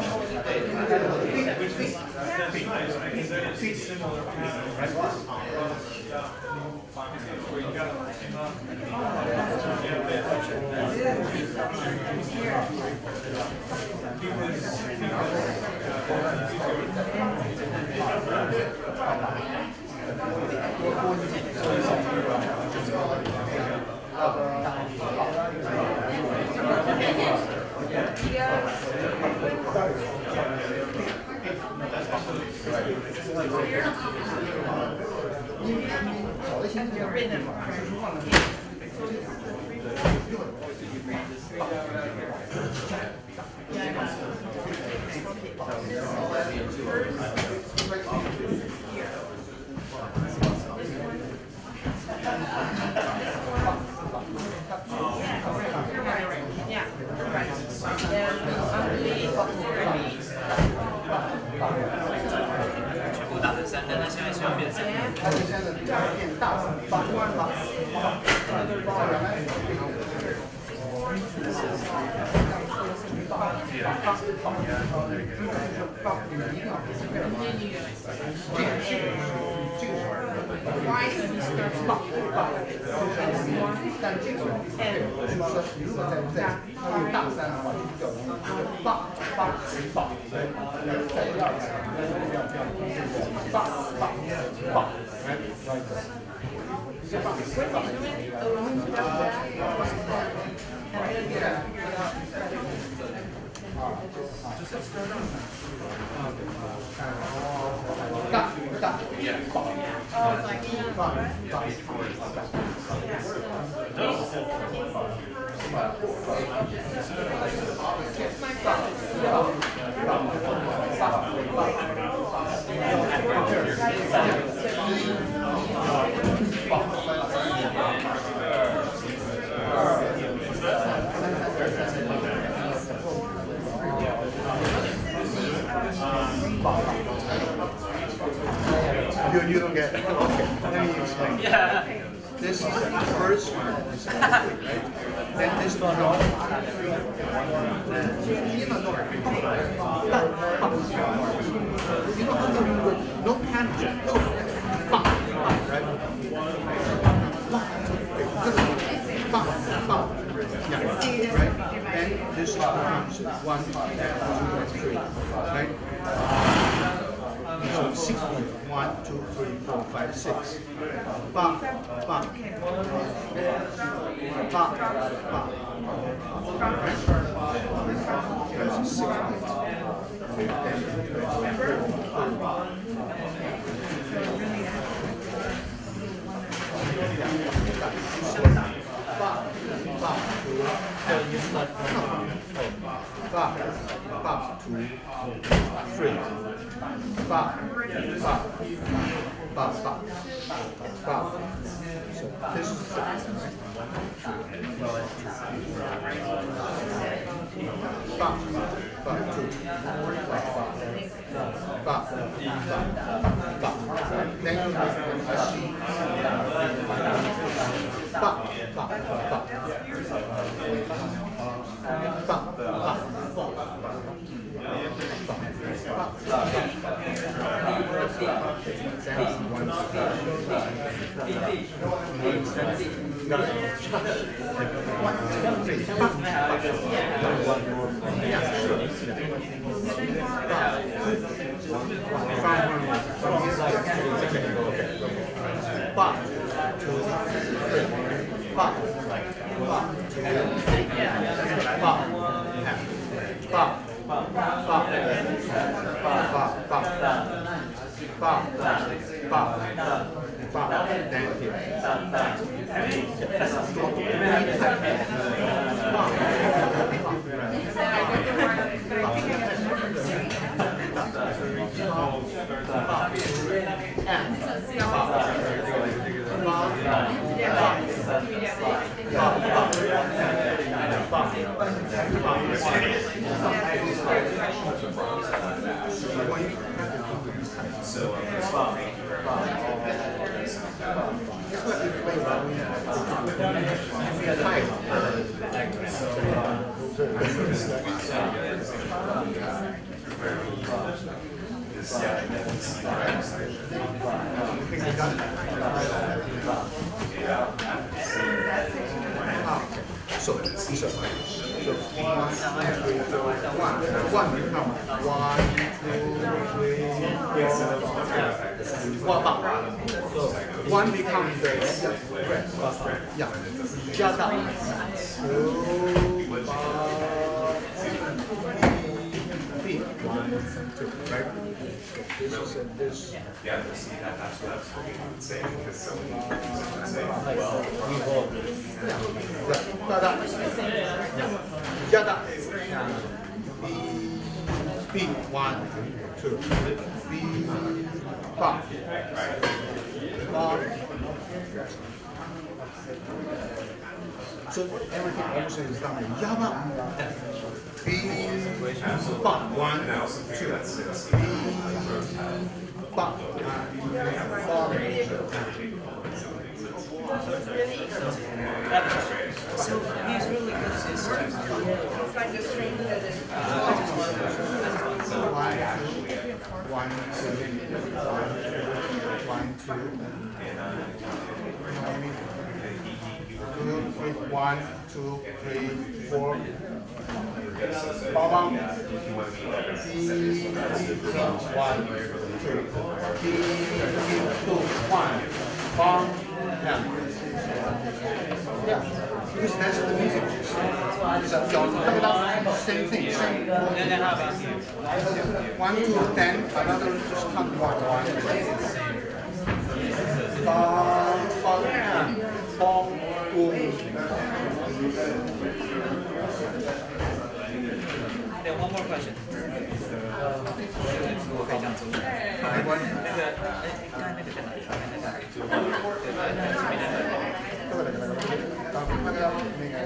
Speaker 2: You, you don't get it. Okay, let me explain.
Speaker 6: Yeah.
Speaker 2: This is the first one, this is right? Then this one, no. No panic. No. Right? Yeah, right? And this becomes one, two, three, right? So six, one, two, three, four, five, six. Ba, ba, ba, ba. There's six points. Ba, ba, two, three. Ba, ba, ba, ba, ba. So this is the right? Ba, ba, two, ba, ba, ba, ba. Then you make a C. Ba, ba, ba. Ba, ba,
Speaker 10: So, uh,
Speaker 2: That's what we play about.
Speaker 9: So, so, so one, two, three, four, one, one become one, two, three, four, one, so one becomes the yeah, 加大 two, B, one, two, right? This is a, this.
Speaker 10: Yeah, see, that, that's what I was hoping you would say, because so many people would say, well,
Speaker 9: 加大，加大 B, B, one, two, B, bar, bar. So everything also is done in Java. B, bar, one, two, B, bar, bar.
Speaker 7: So he's really consistent.
Speaker 5: It's like a string that is.
Speaker 9: One, one, two, one, two. Two, three, one, two, three, four. Bang, B, one, two, B, two, one, bang, yeah. Yeah, because that's the music. It's a same thing, same.
Speaker 7: And then how about here?
Speaker 9: One, two, ten, another just come one, one. Bang, bang, bang, boom.
Speaker 7: Then one more question. 我可以讲中文。
Speaker 9: 没关系。
Speaker 7: 那个，哎，刚才那个在哪里？刚才那个，对对对，前面那个。
Speaker 9: 那个那个，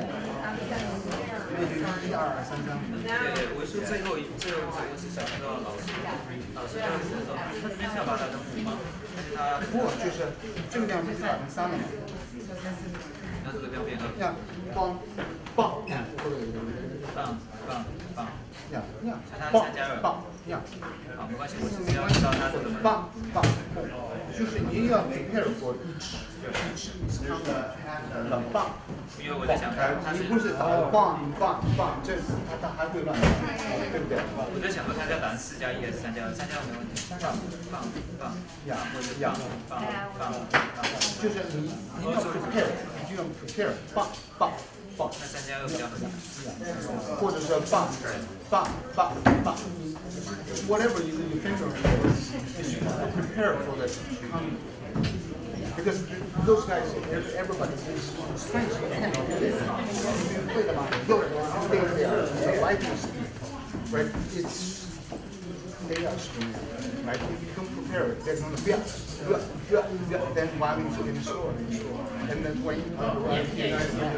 Speaker 9: 一二三三。
Speaker 7: 对对，我是最后一最后我是想说老师，老师就是说，他没想把它当五吗？但是他
Speaker 9: 不，就是这个地方是百分之三了嘛。
Speaker 7: 那这个标变了。
Speaker 9: 呀，棒棒，呀，对对对对。
Speaker 7: 棒棒棒。
Speaker 9: 呀呀，
Speaker 7: 他
Speaker 9: 棒
Speaker 7: 三加二。
Speaker 9: 棒呀。
Speaker 7: 好，没关系，我只是要知道他这个门。
Speaker 9: 棒棒，就是你要 prepare for each each counter 的棒。
Speaker 7: 因为我在想，他
Speaker 9: 你
Speaker 7: 是
Speaker 9: 不是打棒棒棒，这他他还会乱打，对不对？
Speaker 7: 我在想说他要打四加一还是三加二？三加二没问题。棒棒棒
Speaker 9: 呀
Speaker 7: 或者
Speaker 9: 呀
Speaker 7: 棒棒棒棒。
Speaker 9: 就是你你要 prepare，你就要 prepare 棒棒棒。
Speaker 7: 那三加二比较合适。
Speaker 9: 或者是棒棒棒棒 ，whatever you you think of, is you prepare for the coming. Because those guys, everybody is French. You can't do this. You play them on the book. They they are the lightning speed, right? It's they are strong, right? If you don't prepare it, they're going to be then while it's in the store, and then when you arrive here,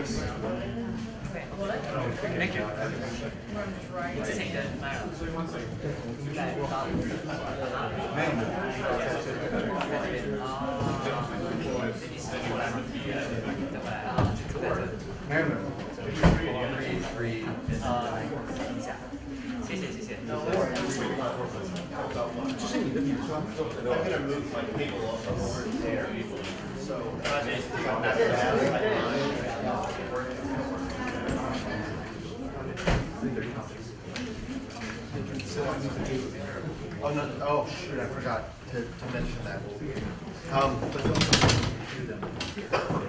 Speaker 7: Thank you. 你之前跟麦尔在高雄。
Speaker 9: 没有。没有没有。
Speaker 7: 呃，等一下，谢谢谢谢。
Speaker 9: 这是你的笔刷。
Speaker 2: Oh no! Oh shoot! I forgot to, to mention that. Um, but don't do them.